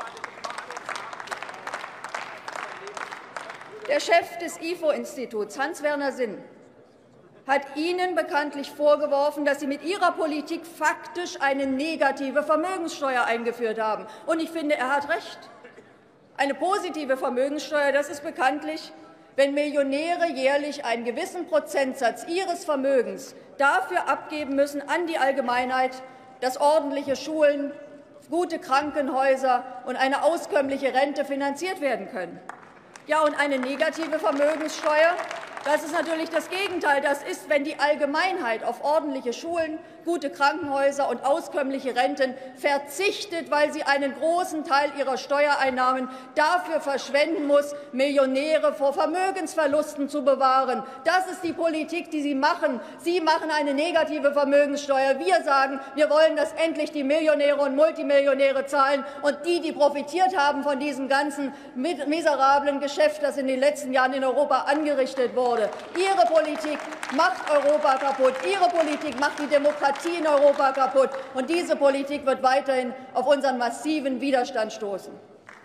Der Chef des IFO-Instituts, Hans-Werner Sinn, hat Ihnen bekanntlich vorgeworfen, dass Sie mit Ihrer Politik faktisch eine negative Vermögenssteuer eingeführt haben. Und ich finde, er hat recht. Eine positive Vermögenssteuer, das ist bekanntlich, wenn Millionäre jährlich einen gewissen Prozentsatz ihres Vermögens dafür abgeben müssen an die Allgemeinheit, dass ordentliche Schulen, gute Krankenhäuser und eine auskömmliche Rente finanziert werden können. Ja, und eine negative Vermögenssteuer, das ist natürlich das Gegenteil. Das ist, wenn die Allgemeinheit auf ordentliche Schulen, gute Krankenhäuser und auskömmliche Renten verzichtet, weil sie einen großen Teil ihrer Steuereinnahmen dafür verschwenden muss, Millionäre vor Vermögensverlusten zu bewahren. Das ist die Politik, die Sie machen. Sie machen eine negative Vermögenssteuer. Wir sagen, wir wollen, dass endlich die Millionäre und Multimillionäre zahlen und die profitiert haben von diesem ganzen miserablen Geschäft, das in den letzten Jahren in Europa angerichtet wurde. Ihre Politik macht Europa kaputt. Ihre Politik macht die Demokratie in Europa kaputt. Und diese Politik wird weiterhin auf unseren massiven Widerstand stoßen.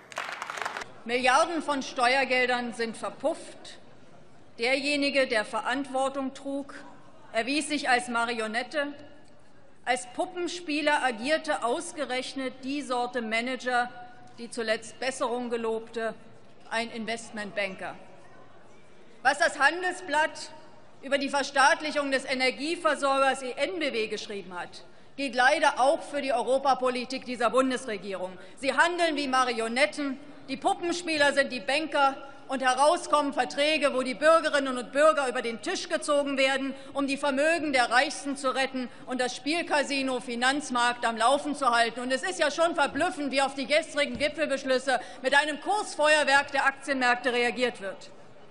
Milliarden von Steuergeldern sind verpufft. Derjenige, der Verantwortung trug, erwies sich als Marionette. Als Puppenspieler agierte ausgerechnet die Sorte Manager, die zuletzt Besserung gelobte, ein Investmentbanker. Was das Handelsblatt über die Verstaatlichung des Energieversorgers EnBW geschrieben hat, gilt leider auch für die Europapolitik dieser Bundesregierung. Sie handeln wie Marionetten, die Puppenspieler sind die Banker, und herauskommen Verträge, wo die Bürgerinnen und Bürger über den Tisch gezogen werden, um die Vermögen der Reichsten zu retten und das Spielcasino Finanzmarkt am Laufen zu halten. Und es ist ja schon verblüffend, wie auf die gestrigen Gipfelbeschlüsse mit einem Kursfeuerwerk der Aktienmärkte reagiert wird.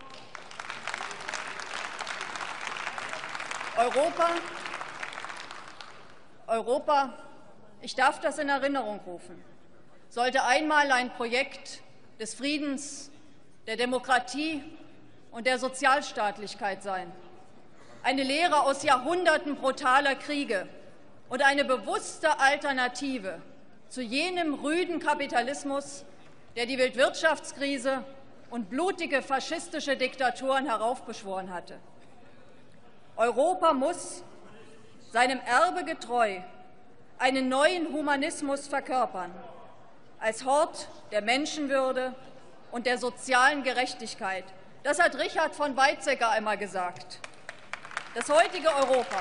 Europa, ich darf das in Erinnerung rufen, sollte einmal ein Projekt des Friedens, der Demokratie und der Sozialstaatlichkeit sein. Eine Lehre aus Jahrhunderten brutaler Kriege und eine bewusste Alternative zu jenem rüden Kapitalismus, der die Weltwirtschaftskrise und blutige faschistische Diktaturen heraufbeschworen hatte. Europa muss seinem Erbe getreu einen neuen Humanismus verkörpern, als Hort der Menschenwürde und der sozialen Gerechtigkeit. Das hat Richard von Weizsäcker einmal gesagt. Das heutige Europa,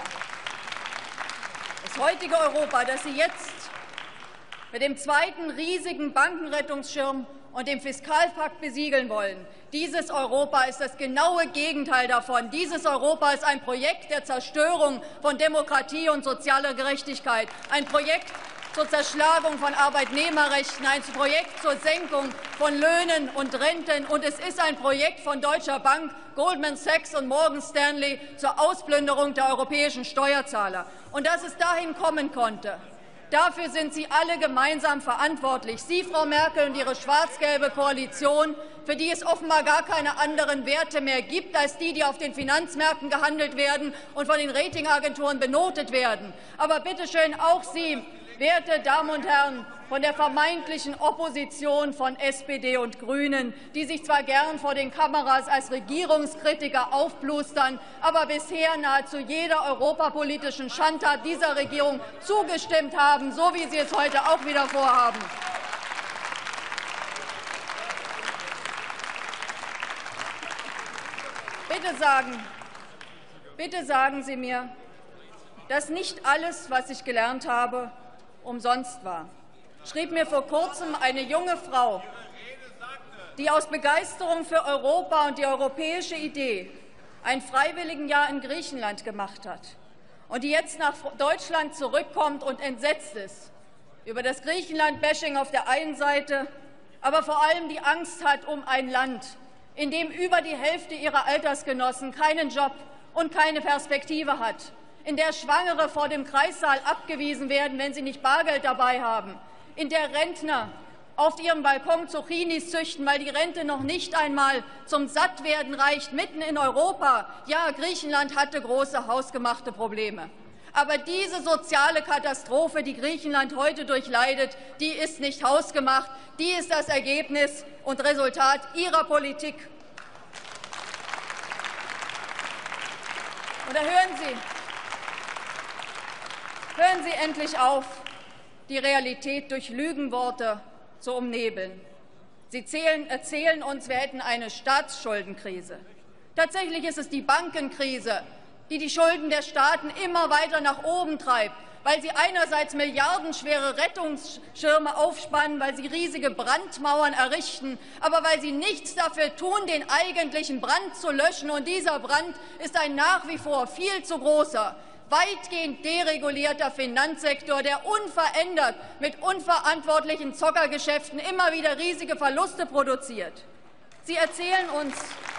das Sie jetzt mit dem zweiten riesigen Bankenrettungsschirm und dem Fiskalpakt besiegeln wollen, dieses Europa ist das genaue Gegenteil davon. Dieses Europa ist ein Projekt der Zerstörung von Demokratie und sozialer Gerechtigkeit, ein Projekt zur Zerschlagung von Arbeitnehmerrechten, ein Projekt zur Senkung von Löhnen und Renten, und es ist ein Projekt von Deutscher Bank, Goldman Sachs und Morgan Stanley zur Ausplünderung der europäischen Steuerzahler. Und dass es dahin kommen konnte, dafür sind Sie alle gemeinsam verantwortlich. Sie, Frau Merkel, und Ihre schwarz-gelbe Koalition, für die es offenbar gar keine anderen Werte mehr gibt als die auf den Finanzmärkten gehandelt werden und von den Ratingagenturen benotet werden. Aber bitte schön, auch Sie, werte Damen und Herren von der vermeintlichen Opposition von SPD und Grünen, die sich zwar gern vor den Kameras als Regierungskritiker aufplustern, aber bisher nahezu jeder europapolitischen Schandtat dieser Regierung zugestimmt haben, so wie Sie es heute auch wieder vorhaben. Bitte sagen Sie mir, dass nicht alles, was ich gelernt habe, umsonst war, schrieb mir vor kurzem eine junge Frau, die aus Begeisterung für Europa und die europäische Idee ein Freiwilligenjahr in Griechenland gemacht hat und die jetzt nach Deutschland zurückkommt und entsetzt ist über das Griechenland-Bashing auf der einen Seite, aber vor allem die Angst hat um ein Land, in dem über die Hälfte ihrer Altersgenossen keinen Job und keine Perspektive hat, in der Schwangere vor dem Kreissaal abgewiesen werden, wenn sie nicht Bargeld dabei haben, in der Rentner auf ihrem Balkon Zucchinis züchten, weil die Rente noch nicht einmal zum Sattwerden reicht, mitten in Europa. Ja, Griechenland hatte große hausgemachte Probleme. Aber diese soziale Katastrophe, die Griechenland heute durchleidet, die ist nicht hausgemacht, die ist das Ergebnis und Resultat Ihrer Politik. Und da hören Sie endlich auf, die Realität durch Lügenworte zu umnebeln. Sie erzählen uns, wir hätten eine Staatsschuldenkrise. Tatsächlich ist es die Bankenkrise, die die Schulden der Staaten immer weiter nach oben treibt, weil sie einerseits milliardenschwere Rettungsschirme aufspannen, weil sie riesige Brandmauern errichten, aber weil sie nichts dafür tun, den eigentlichen Brand zu löschen. Und dieser Brand ist ein nach wie vor viel zu großer, weitgehend deregulierter Finanzsektor, der unverändert mit unverantwortlichen Zockergeschäften immer wieder riesige Verluste produziert. Sie erzählen uns,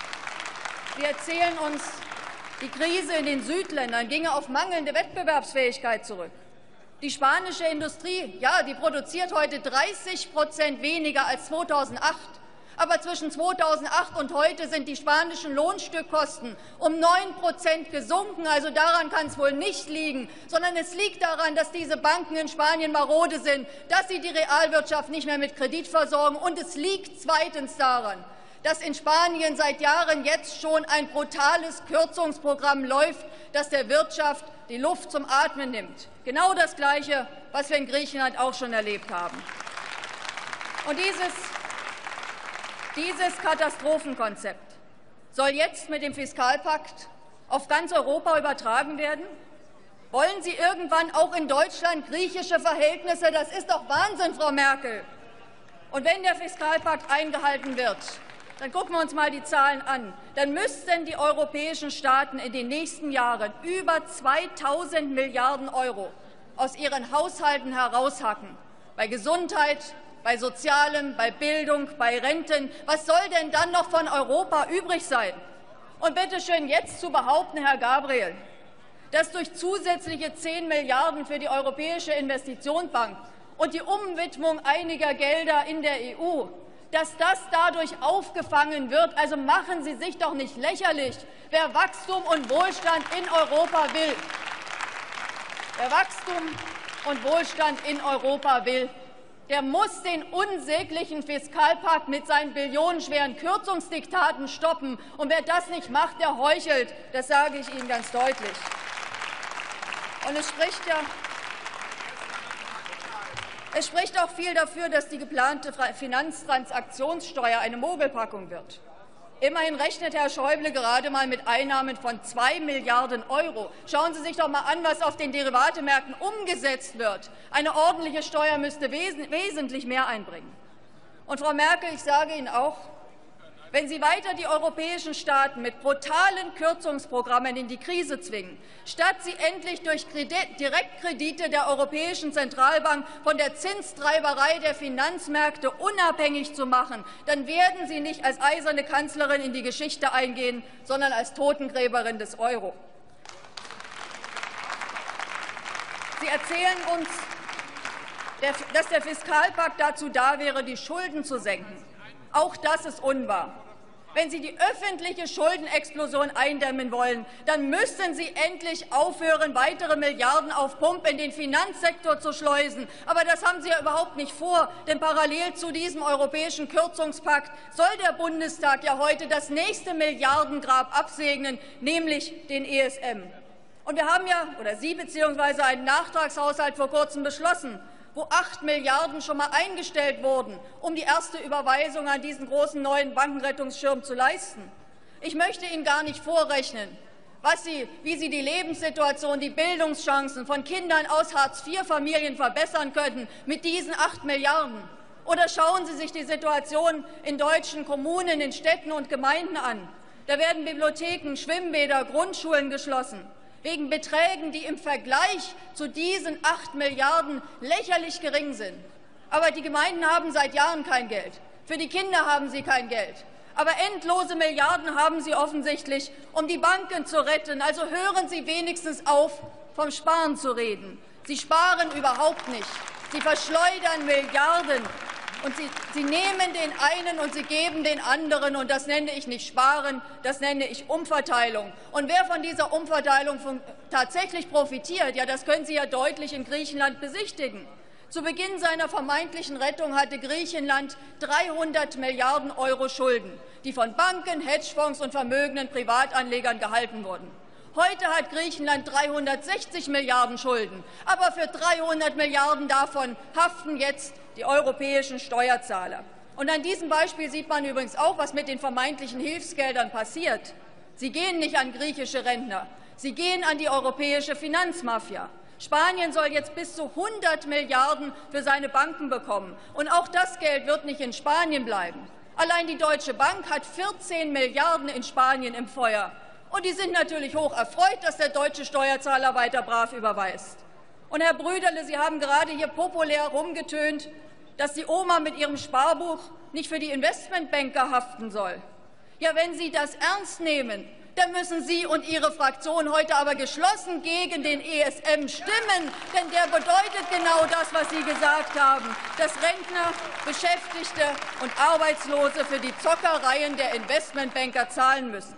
die Krise in den Südländern ginge auf mangelnde Wettbewerbsfähigkeit zurück. Die spanische Industrie, ja, die produziert heute 30% weniger als 2008. Aber zwischen 2008 und heute sind die spanischen Lohnstückkosten um 9% gesunken. Also daran kann es wohl nicht liegen, sondern es liegt daran, dass diese Banken in Spanien marode sind, dass sie die Realwirtschaft nicht mehr mit Kredit versorgen. Und es liegt zweitens daran, dass in Spanien seit Jahren jetzt schon ein brutales Kürzungsprogramm läuft, das der Wirtschaft die Luft zum Atmen nimmt. Genau das Gleiche, was wir in Griechenland auch schon erlebt haben. Und dieses Katastrophenkonzept soll jetzt mit dem Fiskalpakt auf ganz Europa übertragen werden? Wollen Sie irgendwann auch in Deutschland griechische Verhältnisse? Das ist doch Wahnsinn, Frau Merkel. Und wenn der Fiskalpakt eingehalten wird, dann gucken wir uns mal die Zahlen an. Dann müssten die europäischen Staaten in den nächsten Jahren über 2.000 Milliarden € aus ihren Haushalten heraushacken. Bei Gesundheit, bei Sozialem, bei Bildung, bei Renten. Was soll denn dann noch von Europa übrig sein? Und bitte schön, jetzt zu behaupten, Herr Gabriel, dass durch zusätzliche 10 Milliarden für die Europäische Investitionsbank und die Umwidmung einiger Gelder in der EU, dass das dadurch aufgefangen wird. Also machen Sie sich doch nicht lächerlich. Wer Wachstum und Wohlstand in Europa will, der muss den unsäglichen Fiskalpakt mit seinen billionenschweren Kürzungsdiktaten stoppen. Und wer das nicht macht, der heuchelt. Das sage ich Ihnen ganz deutlich. Und Es spricht auch viel dafür, dass die geplante Finanztransaktionssteuer eine Mogelpackung wird. Immerhin rechnet Herr Schäuble gerade mal mit Einnahmen von 2 Milliarden €. Schauen Sie sich doch mal an, was auf den Derivatemärkten umgesetzt wird. Eine ordentliche Steuer müsste wesentlich mehr einbringen. Und Frau Merkel, ich sage Ihnen auch, wenn Sie weiter die europäischen Staaten mit brutalen Kürzungsprogrammen in die Krise zwingen, statt sie endlich durch Direktkredite der Europäischen Zentralbank von der Zinstreiberei der Finanzmärkte unabhängig zu machen, dann werden Sie nicht als eiserne Kanzlerin in die Geschichte eingehen, sondern als Totengräberin des Euro. Sie erzählen uns, dass der Fiskalpakt dazu da wäre, die Schulden zu senken. Auch das ist unwahr. Wenn Sie die öffentliche Schuldenexplosion eindämmen wollen, dann müssen Sie endlich aufhören, weitere Milliarden auf Pump in den Finanzsektor zu schleusen. Aber das haben Sie ja überhaupt nicht vor, denn parallel zu diesem europäischen Kürzungspakt soll der Bundestag ja heute das nächste Milliardengrab absegnen, nämlich den ESM. Und wir haben ja, oder Sie bzw. einen Nachtragshaushalt vor kurzem beschlossen, wo 8 Milliarden schon mal eingestellt wurden, um die erste Überweisung an diesen großen neuen Bankenrettungsschirm zu leisten. Ich möchte Ihnen gar nicht vorrechnen, wie Sie die Lebenssituation, die Bildungschancen von Kindern aus Hartz-IV-Familien verbessern könnten mit diesen 8 Milliarden. Oder schauen Sie sich die Situation in deutschen Kommunen, in Städten und Gemeinden an. Da werden Bibliotheken, Schwimmbäder, Grundschulen geschlossen, wegen Beträgen, die im Vergleich zu diesen 8 Milliarden lächerlich gering sind. Aber die Gemeinden haben seit Jahren kein Geld. Für die Kinder haben sie kein Geld. Aber endlose Milliarden haben sie offensichtlich, um die Banken zu retten. Also hören Sie wenigstens auf, vom Sparen zu reden. Sie sparen überhaupt nicht. Sie verschleudern Milliarden. Und Sie nehmen den einen und Sie geben den anderen. Und das nenne ich nicht Sparen, das nenne ich Umverteilung. Und wer von dieser Umverteilung tatsächlich profitiert, ja, das können Sie ja deutlich in Griechenland besichtigen. Zu Beginn seiner vermeintlichen Rettung hatte Griechenland 300 Milliarden € Schulden, die von Banken, Hedgefonds und vermögenden Privatanlegern gehalten wurden. Heute hat Griechenland 360 Milliarden Schulden. Aber für 300 Milliarden davon haften jetzt die europäischen Steuerzahler. Und an diesem Beispiel sieht man übrigens auch, was mit den vermeintlichen Hilfsgeldern passiert. Sie gehen nicht an griechische Rentner, sie gehen an die europäische Finanzmafia. Spanien soll jetzt bis zu 100 Milliarden für seine Banken bekommen. Und auch das Geld wird nicht in Spanien bleiben. Allein die Deutsche Bank hat 14 Milliarden in Spanien im Feuer. Und die sind natürlich hoch erfreut, dass der deutsche Steuerzahler weiter brav überweist. Und Herr Brüderle, Sie haben gerade hier populär rumgetönt, dass die Oma mit ihrem Sparbuch nicht für die Investmentbanker haften soll. Ja, wenn Sie das ernst nehmen, dann müssen Sie und Ihre Fraktion heute aber geschlossen gegen den ESM stimmen, denn der bedeutet genau das, was Sie gesagt haben, dass Rentner, Beschäftigte und Arbeitslose für die Zockereien der Investmentbanker zahlen müssen.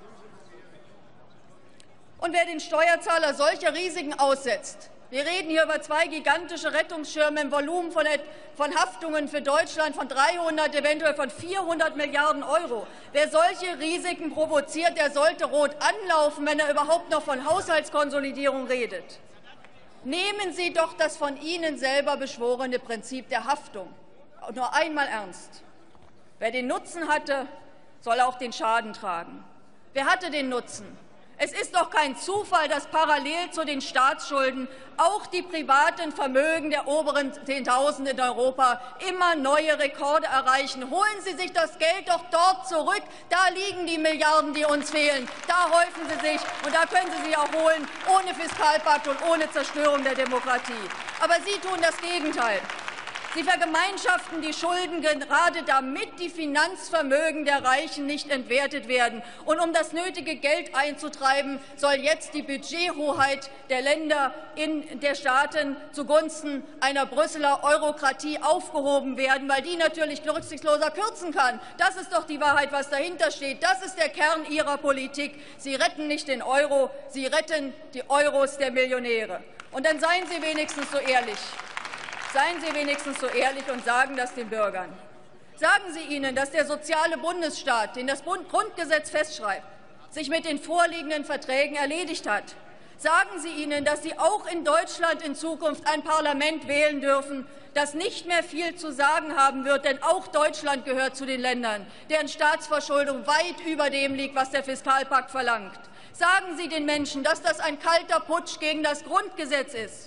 Und wer den Steuerzahler solcher Risiken aussetzt, wir reden hier über 2 gigantische Rettungsschirme im Volumen von Haftungen für Deutschland von 300, eventuell von 400 Milliarden €. Wer solche Risiken provoziert, der sollte rot anlaufen, wenn er überhaupt noch von Haushaltskonsolidierung redet. Nehmen Sie doch das von Ihnen selber beschworene Prinzip der Haftung nur einmal ernst. Wer den Nutzen hatte, soll auch den Schaden tragen. Wer hatte den Nutzen? Es ist doch kein Zufall, dass parallel zu den Staatsschulden auch die privaten Vermögen der oberen 10.000 in Europa immer neue Rekorde erreichen. Holen Sie sich das Geld doch dort zurück. Da liegen die Milliarden, die uns fehlen. Da häufen sie sich, und da können Sie sie auch holen, ohne Fiskalpakt und ohne Zerstörung der Demokratie. Aber Sie tun das Gegenteil. Sie vergemeinschaften die Schulden gerade damit die Finanzvermögen der Reichen nicht entwertet werden. Und um das nötige Geld einzutreiben, soll jetzt die Budgethoheit der Länder der Staaten zugunsten einer Brüsseler Eurokratie aufgehoben werden, weil die natürlich rücksichtsloser kürzen kann. Das ist doch die Wahrheit, was dahinter steht. Das ist der Kern Ihrer Politik. Sie retten nicht den Euro, Sie retten die Euros der Millionäre. Und dann seien Sie wenigstens so ehrlich. Seien Sie wenigstens so ehrlich und sagen das den Bürgern. Sagen Sie ihnen, dass der soziale Bundesstaat, den das Grundgesetz festschreibt, sich mit den vorliegenden Verträgen erledigt hat. Sagen Sie ihnen, dass sie auch in Deutschland in Zukunft ein Parlament wählen dürfen, das nicht mehr viel zu sagen haben wird, denn auch Deutschland gehört zu den Ländern, deren Staatsverschuldung weit über dem liegt, was der Fiskalpakt verlangt. Sagen Sie den Menschen, dass das ein kalter Putsch gegen das Grundgesetz ist.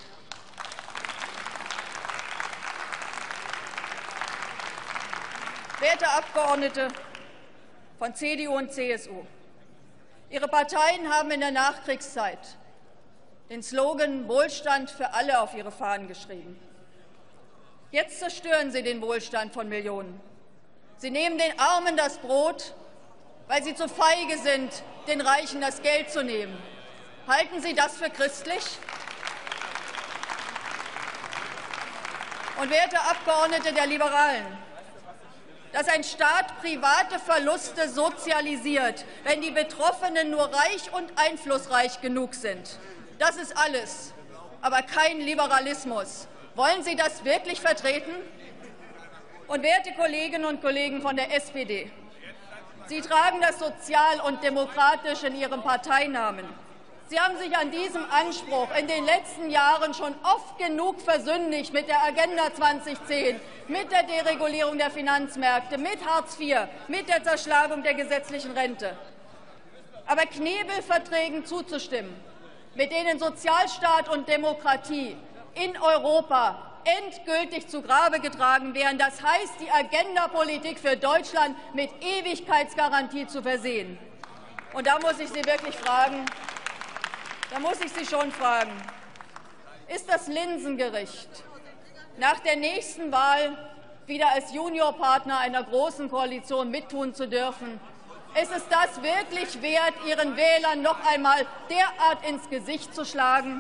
Werte Abgeordnete von CDU und CSU, Ihre Parteien haben in der Nachkriegszeit den Slogan Wohlstand für alle auf ihre Fahnen geschrieben. Jetzt zerstören Sie den Wohlstand von Millionen. Sie nehmen den Armen das Brot, weil sie zu feige sind, den Reichen das Geld zu nehmen. Halten Sie das für christlich? Und werte Abgeordnete der Liberalen, dass ein Staat private Verluste sozialisiert, wenn die Betroffenen nur reich und einflussreich genug sind. Das ist alles, aber kein Liberalismus. Wollen Sie das wirklich vertreten? Und werte Kolleginnen und Kollegen von der SPD, Sie tragen das Sozial und Demokratisch in Ihrem Parteinamen. Sie haben sich an diesem Anspruch in den letzten Jahren schon oft genug versündigt mit der Agenda 2010, mit der Deregulierung der Finanzmärkte, mit Hartz IV, mit der Zerschlagung der gesetzlichen Rente. Aber Knebelverträgen zuzustimmen, mit denen Sozialstaat und Demokratie in Europa endgültig zu Grabe getragen werden, das heißt, die Agendapolitik für Deutschland mit Ewigkeitsgarantie zu versehen. Und da muss ich Sie wirklich fragen, da muss ich Sie schon fragen, ist das Linsengericht nach der nächsten Wahl wieder als Juniorpartner einer großen Koalition mittun zu dürfen? Ist es das wirklich wert, Ihren Wählern noch einmal derart ins Gesicht zu schlagen?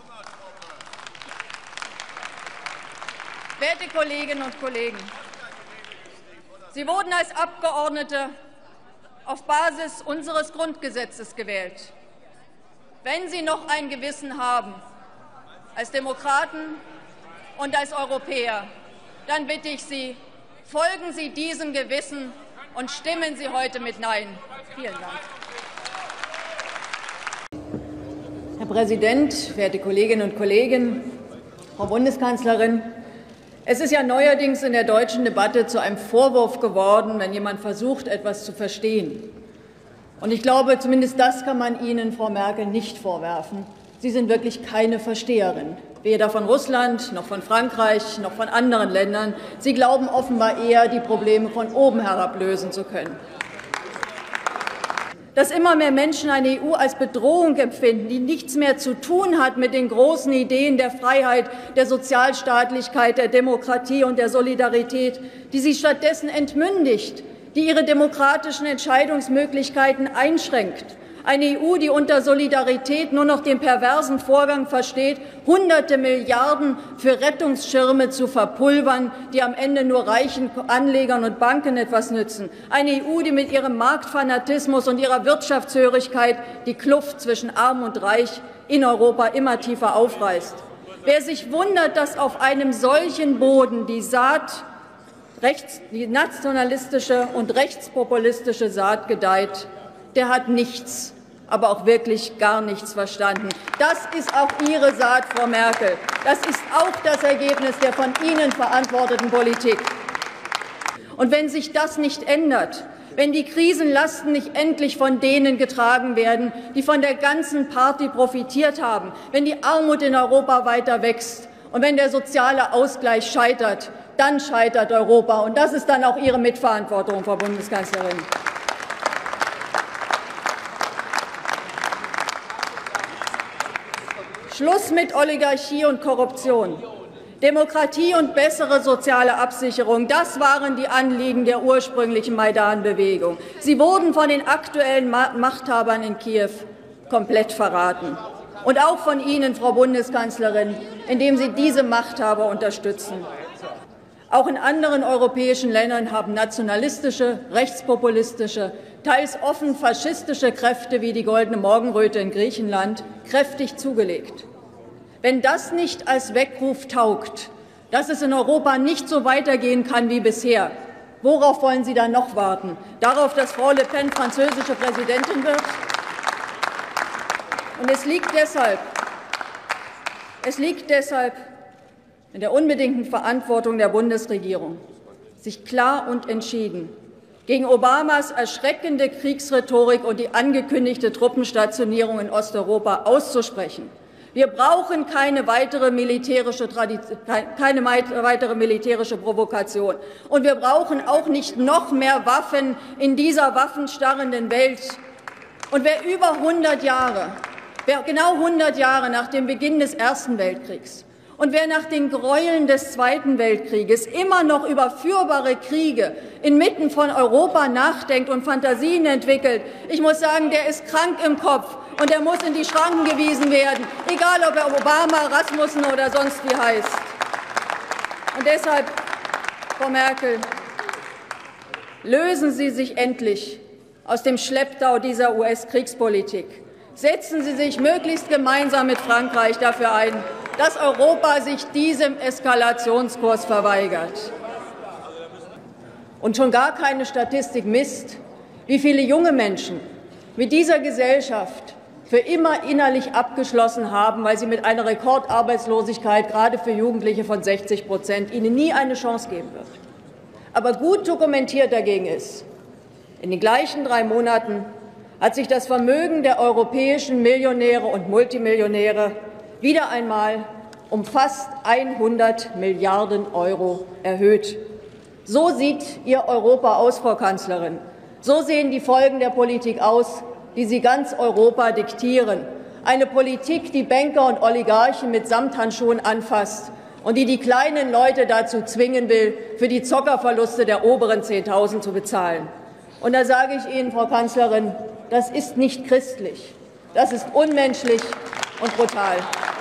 Werte Kolleginnen und Kollegen, Sie wurden als Abgeordnete auf Basis unseres Grundgesetzes gewählt. Wenn Sie noch ein Gewissen haben, als Demokraten und als Europäer, dann bitte ich Sie, folgen Sie diesem Gewissen und stimmen Sie heute mit Nein. Vielen Dank. Herr Präsident, werte Kolleginnen und Kollegen, Frau Bundeskanzlerin! Es ist ja neuerdings in der deutschen Debatte zu einem Vorwurf geworden, wenn jemand versucht, etwas zu verstehen. Und ich glaube, zumindest das kann man Ihnen, Frau Merkel, nicht vorwerfen. Sie sind wirklich keine Versteherin, weder von Russland noch von Frankreich noch von anderen Ländern. Sie glauben offenbar eher, die Probleme von oben herab lösen zu können. Dass immer mehr Menschen eine EU als Bedrohung empfinden, die nichts mehr zu tun hat mit den großen Ideen der Freiheit, der Sozialstaatlichkeit, der Demokratie und der Solidarität, die sie stattdessen entmündigt, die ihre demokratischen Entscheidungsmöglichkeiten einschränkt. Eine EU, die unter Solidarität nur noch den perversen Vorgang versteht, Hunderte Milliarden für Rettungsschirme zu verpulvern, die am Ende nur reichen Anlegern und Banken etwas nützen. Eine EU, die mit ihrem Marktfanatismus und ihrer Wirtschaftshörigkeit die Kluft zwischen Arm und Reich in Europa immer tiefer aufreißt. Wer sich wundert, dass auf einem solchen Boden die nationalistische und rechtspopulistische Saat gedeiht, der hat nichts, aber auch wirklich gar nichts verstanden. Das ist auch Ihre Saat, Frau Merkel. Das ist auch das Ergebnis der von Ihnen verantworteten Politik. Und wenn sich das nicht ändert, wenn die Krisenlasten nicht endlich von denen getragen werden, die von der ganzen Party profitiert haben, wenn die Armut in Europa weiter wächst und wenn der soziale Ausgleich scheitert, dann scheitert Europa. Und das ist dann auch Ihre Mitverantwortung, Frau Bundeskanzlerin. Schluss mit Oligarchie und Korruption. Demokratie und bessere soziale Absicherung, das waren die Anliegen der ursprünglichen Maidan-Bewegung. Sie wurden von den aktuellen Machthabern in Kiew komplett verraten. Und auch von Ihnen, Frau Bundeskanzlerin, indem Sie diese Machthaber unterstützen. Auch in anderen europäischen Ländern haben nationalistische, rechtspopulistische, teils offen faschistische Kräfte wie die Goldene Morgenröte in Griechenland kräftig zugelegt. Wenn das nicht als Weckruf taugt, dass es in Europa nicht so weitergehen kann wie bisher, worauf wollen Sie dann noch warten? Darauf, dass Frau Le Pen französische Präsidentin wird? Und es liegt deshalb in der unbedingten Verantwortung der Bundesregierung, sich klar und entschieden gegen Obamas erschreckende Kriegsrhetorik und die angekündigte Truppenstationierung in Osteuropa auszusprechen. Wir brauchen keine weitere militärische Provokation. Und wir brauchen auch nicht noch mehr Waffen in dieser waffenstarrenden Welt. Und wer genau 100 Jahre nach dem Beginn des Ersten Weltkriegs und wer nach den Gräueln des Zweiten Weltkrieges immer noch über führbare Kriege inmitten von Europa nachdenkt und Fantasien entwickelt, ich muss sagen, der ist krank im Kopf und der muss in die Schranken gewiesen werden, egal ob er Obama, Rasmussen oder sonst wie heißt. Und deshalb, Frau Merkel, lösen Sie sich endlich aus dem Schlepptau dieser US-Kriegspolitik. Setzen Sie sich möglichst gemeinsam mit Frankreich dafür ein, dass Europa sich diesem Eskalationskurs verweigert. Und schon gar keine Statistik misst, wie viele junge Menschen mit dieser Gesellschaft für immer innerlich abgeschlossen haben, weil sie mit einer Rekordarbeitslosigkeit, gerade für Jugendliche von 60%, ihnen nie eine Chance geben wird. Aber gut dokumentiert dagegen ist, in den gleichen 3 Monaten hat sich das Vermögen der europäischen Millionäre und Multimillionäre wieder einmal um fast 100 Milliarden € erhöht. So sieht Ihr Europa aus, Frau Kanzlerin. So sehen die Folgen der Politik aus, die Sie ganz Europa diktieren. Eine Politik, die Banker und Oligarchen mit Samthandschuhen anfasst und die kleinen Leute dazu zwingen will, für die Zockerverluste der oberen 10.000 zu bezahlen. Und da sage ich Ihnen, Frau Kanzlerin, das ist nicht christlich. Das ist unmenschlich und brutal.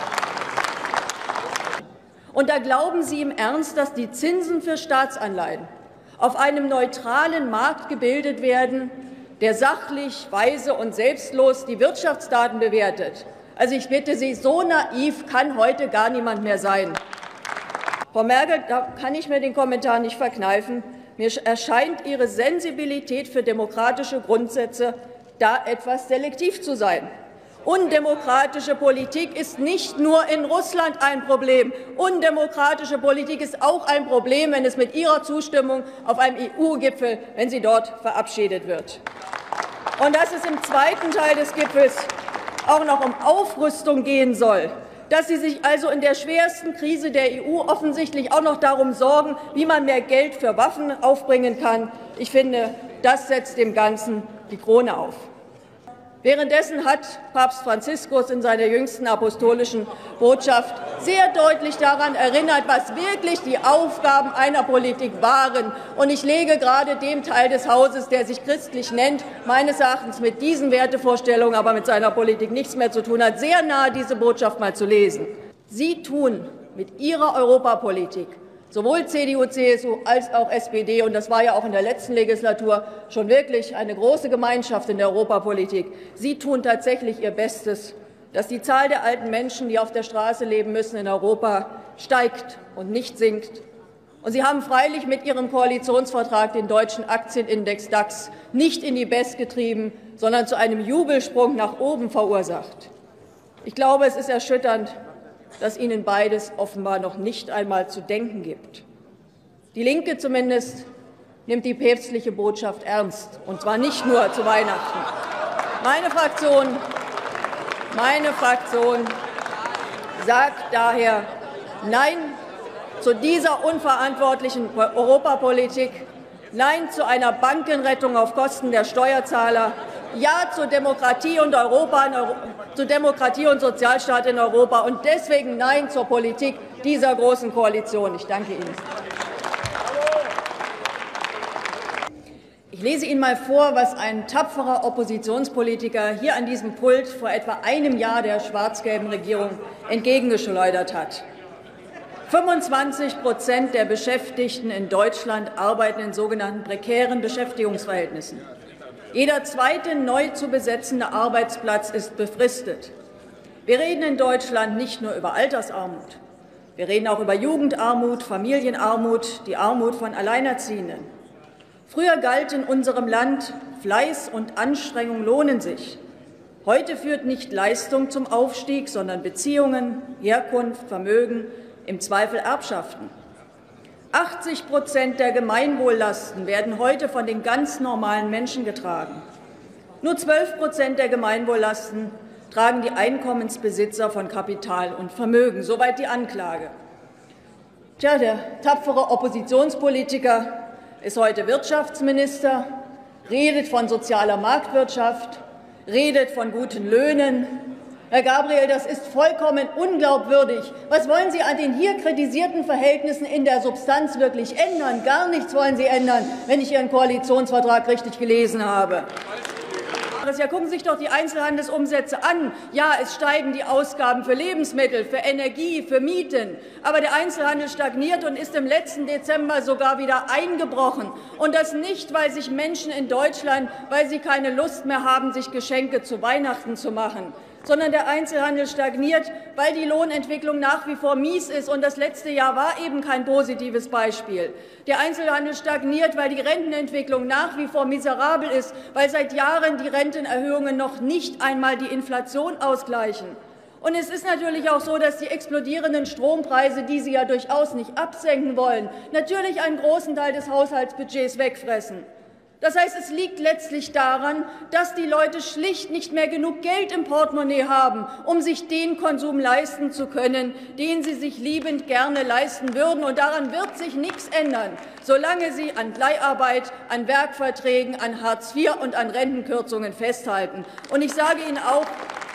Und da glauben Sie im Ernst, dass die Zinsen für Staatsanleihen auf einem neutralen Markt gebildet werden, der sachlich, weise und selbstlos die Wirtschaftsdaten bewertet? Also ich bitte Sie, so naiv kann heute gar niemand mehr sein. Frau Merkel, da kann ich mir den Kommentar nicht verkneifen. Mir erscheint Ihre Sensibilität für demokratische Grundsätze da etwas selektiv zu sein. Undemokratische Politik ist nicht nur in Russland ein Problem. Undemokratische Politik ist auch ein Problem, wenn es mit Ihrer Zustimmung auf einem EU-Gipfel, wenn sie dort verabschiedet wird. Und dass es im zweiten Teil des Gipfels auch noch um Aufrüstung gehen soll, dass Sie sich also in der schwersten Krise der EU offensichtlich auch noch darum sorgen, wie man mehr Geld für Waffen aufbringen kann. Ich finde, das setzt dem Ganzen die Krone auf. Währenddessen hat Papst Franziskus in seiner jüngsten apostolischen Botschaft sehr deutlich daran erinnert, was wirklich die Aufgaben einer Politik waren. Und ich lege gerade dem Teil des Hauses, der sich christlich nennt, meines Erachtens mit diesen Wertevorstellungen, aber mit seiner Politik nichts mehr zu tun hat, sehr nahe, diese Botschaft mal zu lesen. Sie tun mit Ihrer Europapolitik, sowohl CDU, CSU als auch SPD, und das war ja auch in der letzten Legislatur schon wirklich eine große Gemeinschaft in der Europapolitik. Sie tun tatsächlich Ihr Bestes, dass die Zahl der alten Menschen, die auf der Straße leben müssen in Europa, steigt und nicht sinkt. Und Sie haben freilich mit Ihrem Koalitionsvertrag den deutschen Aktienindex DAX nicht in die Best getrieben, sondern zu einem Jubelsprung nach oben verursacht. Ich glaube, es ist erschütternd, dass Ihnen beides offenbar noch nicht einmal zu denken gibt. Die Linke zumindest nimmt die päpstliche Botschaft ernst, und zwar nicht nur zu Weihnachten. Meine Fraktion sagt daher Nein zu dieser unverantwortlichen Europapolitik, Nein zu einer Bankenrettung auf Kosten der Steuerzahler, Ja zur Demokratie und zu Demokratie und Sozialstaat in Europa und deswegen Nein zur Politik dieser großen Koalition. Ich danke Ihnen. Ich lese Ihnen mal vor, was ein tapferer Oppositionspolitiker hier an diesem Pult vor etwa einem Jahr der schwarz-gelben Regierung entgegengeschleudert hat. 25% der Beschäftigten in Deutschland arbeiten in sogenannten prekären Beschäftigungsverhältnissen. Jeder zweite neu zu besetzende Arbeitsplatz ist befristet. Wir reden in Deutschland nicht nur über Altersarmut. Wir reden auch über Jugendarmut, Familienarmut, die Armut von Alleinerziehenden. Früher galt in unserem Land, Fleiß und Anstrengung lohnen sich. Heute führt nicht Leistung zum Aufstieg, sondern Beziehungen, Herkunft, Vermögen, im Zweifel Erbschaften. 80% der Gemeinwohllasten werden heute von den ganz normalen Menschen getragen. Nur 12% der Gemeinwohllasten tragen die Einkommensbesitzer von Kapital und Vermögen. Soweit die Anklage. Tja, der tapfere Oppositionspolitiker ist heute Wirtschaftsminister, redet von sozialer Marktwirtschaft, redet von guten Löhnen. Herr Gabriel, das ist vollkommen unglaubwürdig. Was wollen Sie an den hier kritisierten Verhältnissen in der Substanz wirklich ändern? Gar nichts wollen Sie ändern, wenn ich Ihren Koalitionsvertrag richtig gelesen habe. Ja, gucken Sie sich doch die Einzelhandelsumsätze an. Ja, es steigen die Ausgaben für Lebensmittel, für Energie, für Mieten. Aber der Einzelhandel stagniert und ist im letzten Dezember sogar wieder eingebrochen. Und das nicht, weil sich Menschen in Deutschland, weil sie keine Lust mehr haben, sich Geschenke zu Weihnachten zu machen, sondern der Einzelhandel stagniert, weil die Lohnentwicklung nach wie vor mies ist. Und das letzte Jahr war eben kein positives Beispiel. Der Einzelhandel stagniert, weil die Rentenentwicklung nach wie vor miserabel ist, weil seit Jahren die Rentenerhöhungen noch nicht einmal die Inflation ausgleichen. Und es ist natürlich auch so, dass die explodierenden Strompreise, die Sie ja durchaus nicht absenken wollen, natürlich einen großen Teil des Haushaltsbudgets wegfressen. Das heißt, es liegt letztlich daran, dass die Leute schlicht nicht mehr genug Geld im Portemonnaie haben, um sich den Konsum leisten zu können, den sie sich liebend gerne leisten würden. Und daran wird sich nichts ändern, solange Sie an Leiharbeit, an Werkverträgen, an Hartz IV und an Rentenkürzungen festhalten. Und ich sage Ihnen auch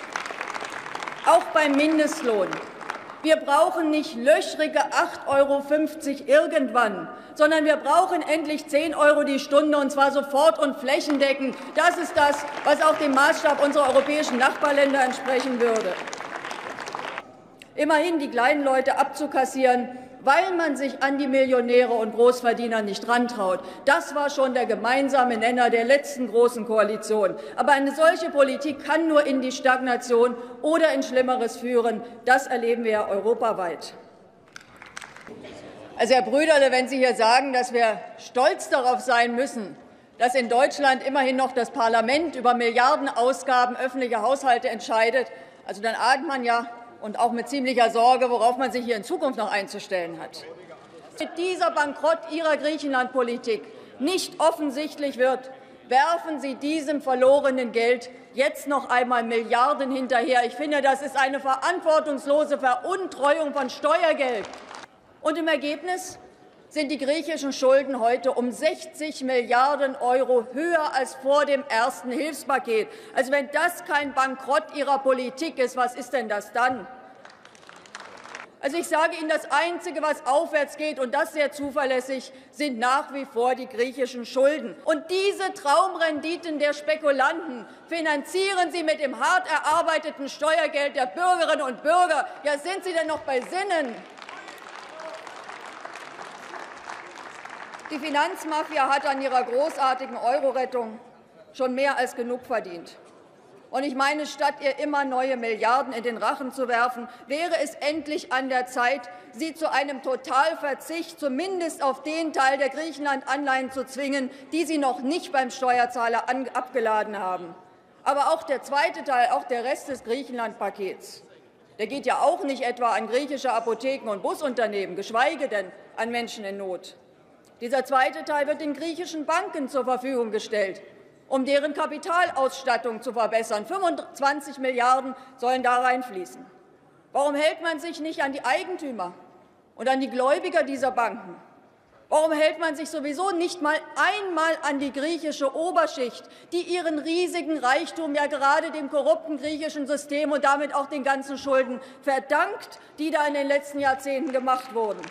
beim Mindestlohn. Wir brauchen nicht löchrige 8,50 € irgendwann, sondern wir brauchen endlich 10 € die Stunde, und zwar sofort und flächendeckend. Das ist das, was auch dem Maßstab unserer europäischen Nachbarländer entsprechen würde. Immerhin die kleinen Leute abzukassieren, weil man sich an die Millionäre und Großverdiener nicht rantraut. Das war schon der gemeinsame Nenner der letzten großen Koalition. Aber eine solche Politik kann nur in die Stagnation oder in Schlimmeres führen. Das erleben wir ja europaweit. Also, Herr Brüderle, wenn Sie hier sagen, dass wir stolz darauf sein müssen, dass in Deutschland immerhin noch das Parlament über Milliardenausgaben öffentlicher Haushalte entscheidet, also dann ahnt man ja, und auch mit ziemlicher Sorge, worauf man sich hier in Zukunft noch einzustellen hat. Mit dieser Bankrott Ihrer Griechenland-Politik nicht offensichtlich wird, werfen Sie diesem verlorenen Geld jetzt noch einmal Milliarden hinterher. Ich finde, das ist eine verantwortungslose Veruntreuung von Steuergeld. Und im Ergebnis sind die griechischen Schulden heute um 60 Milliarden € höher als vor dem ersten Hilfspaket. Also wenn das kein Bankrott Ihrer Politik ist, was ist denn das dann? Also ich sage Ihnen, das Einzige, was aufwärts geht, und das sehr zuverlässig, sind nach wie vor die griechischen Schulden. Und diese Traumrenditen der Spekulanten finanzieren Sie mit dem hart erarbeiteten Steuergeld der Bürgerinnen und Bürger. Ja, sind Sie denn noch bei Sinnen? Die Finanzmafia hat an ihrer großartigen Euro-Rettung schon mehr als genug verdient. Und ich meine, statt ihr immer neue Milliarden in den Rachen zu werfen, wäre es endlich an der Zeit, sie zu einem Totalverzicht zumindest auf den Teil der Griechenland-Anleihen zu zwingen, die sie noch nicht beim Steuerzahler abgeladen haben. Aber auch der zweite Teil, auch der Rest des Griechenland-Pakets, der geht ja auch nicht etwa an griechische Apotheken und Busunternehmen, geschweige denn an Menschen in Not. Dieser zweite Teil wird den griechischen Banken zur Verfügung gestellt, um deren Kapitalausstattung zu verbessern. 25 Milliarden sollen da reinfließen. Warum hält man sich nicht an die Eigentümer und an die Gläubiger dieser Banken? Warum hält man sich sowieso nicht mal einmal an die griechische Oberschicht, die ihren riesigen Reichtum ja gerade dem korrupten griechischen System und damit auch den ganzen Schulden verdankt, die da in den letzten Jahrzehnten gemacht wurden?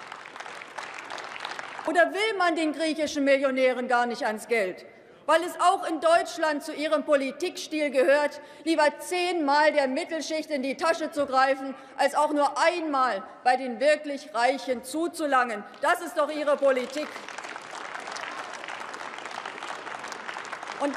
Oder will man den griechischen Millionären gar nicht ans Geld, weil es auch in Deutschland zu ihrem Politikstil gehört, lieber 10-mal der Mittelschicht in die Tasche zu greifen, als auch nur einmal bei den wirklich Reichen zuzulangen? Das ist doch Ihre Politik. Und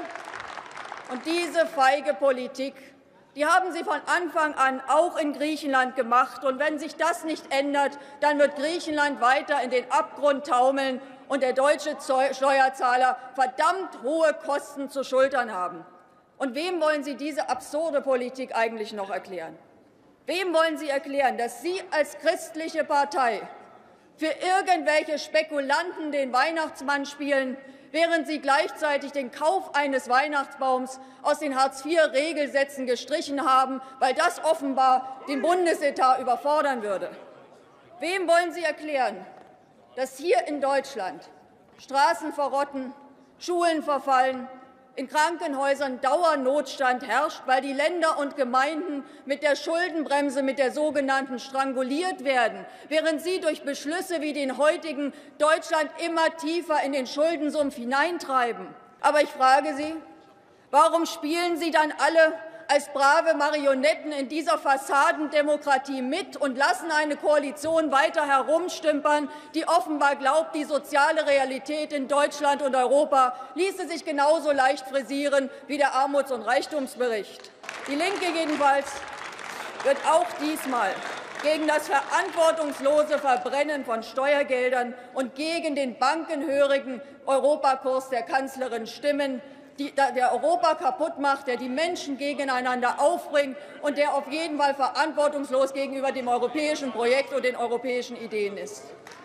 diese feige Politik, die haben Sie von Anfang an auch in Griechenland gemacht. Und wenn sich das nicht ändert, dann wird Griechenland weiter in den Abgrund taumeln und der deutsche Steuerzahler verdammt hohe Kosten zu schultern haben. Und wem wollen Sie diese absurde Politik eigentlich noch erklären? Wem wollen Sie erklären, dass Sie als christliche Partei für irgendwelche Spekulanten den Weihnachtsmann spielen, während Sie gleichzeitig den Kauf eines Weihnachtsbaums aus den Hartz-IV-Regelsätzen gestrichen haben, weil das offenbar den Bundesetat überfordern würde? Wem wollen Sie erklären, dass hier in Deutschland Straßen verrotten, Schulen verfallen, in Krankenhäusern Dauernotstand herrscht, weil die Länder und Gemeinden mit der Schuldenbremse, mit der sogenannten, stranguliert werden, während Sie durch Beschlüsse wie den heutigen Deutschland immer tiefer in den Schuldensumpf hineintreiben? Aber ich frage Sie, warum spielen Sie dann alle als brave Marionetten in dieser Fassadendemokratie mit und lassen eine Koalition weiter herumstümpern, die offenbar glaubt, die soziale Realität in Deutschland und Europa ließe sich genauso leicht frisieren wie der Armuts- und Reichtumsbericht. Die Linke jedenfalls wird auch diesmal gegen das verantwortungslose Verbrennen von Steuergeldern und gegen den bankenhörigen Europakurs der Kanzlerin stimmen, der Europa kaputt macht, der die Menschen gegeneinander aufbringt und der auf jeden Fall verantwortungslos gegenüber dem europäischen Projekt und den europäischen Ideen ist.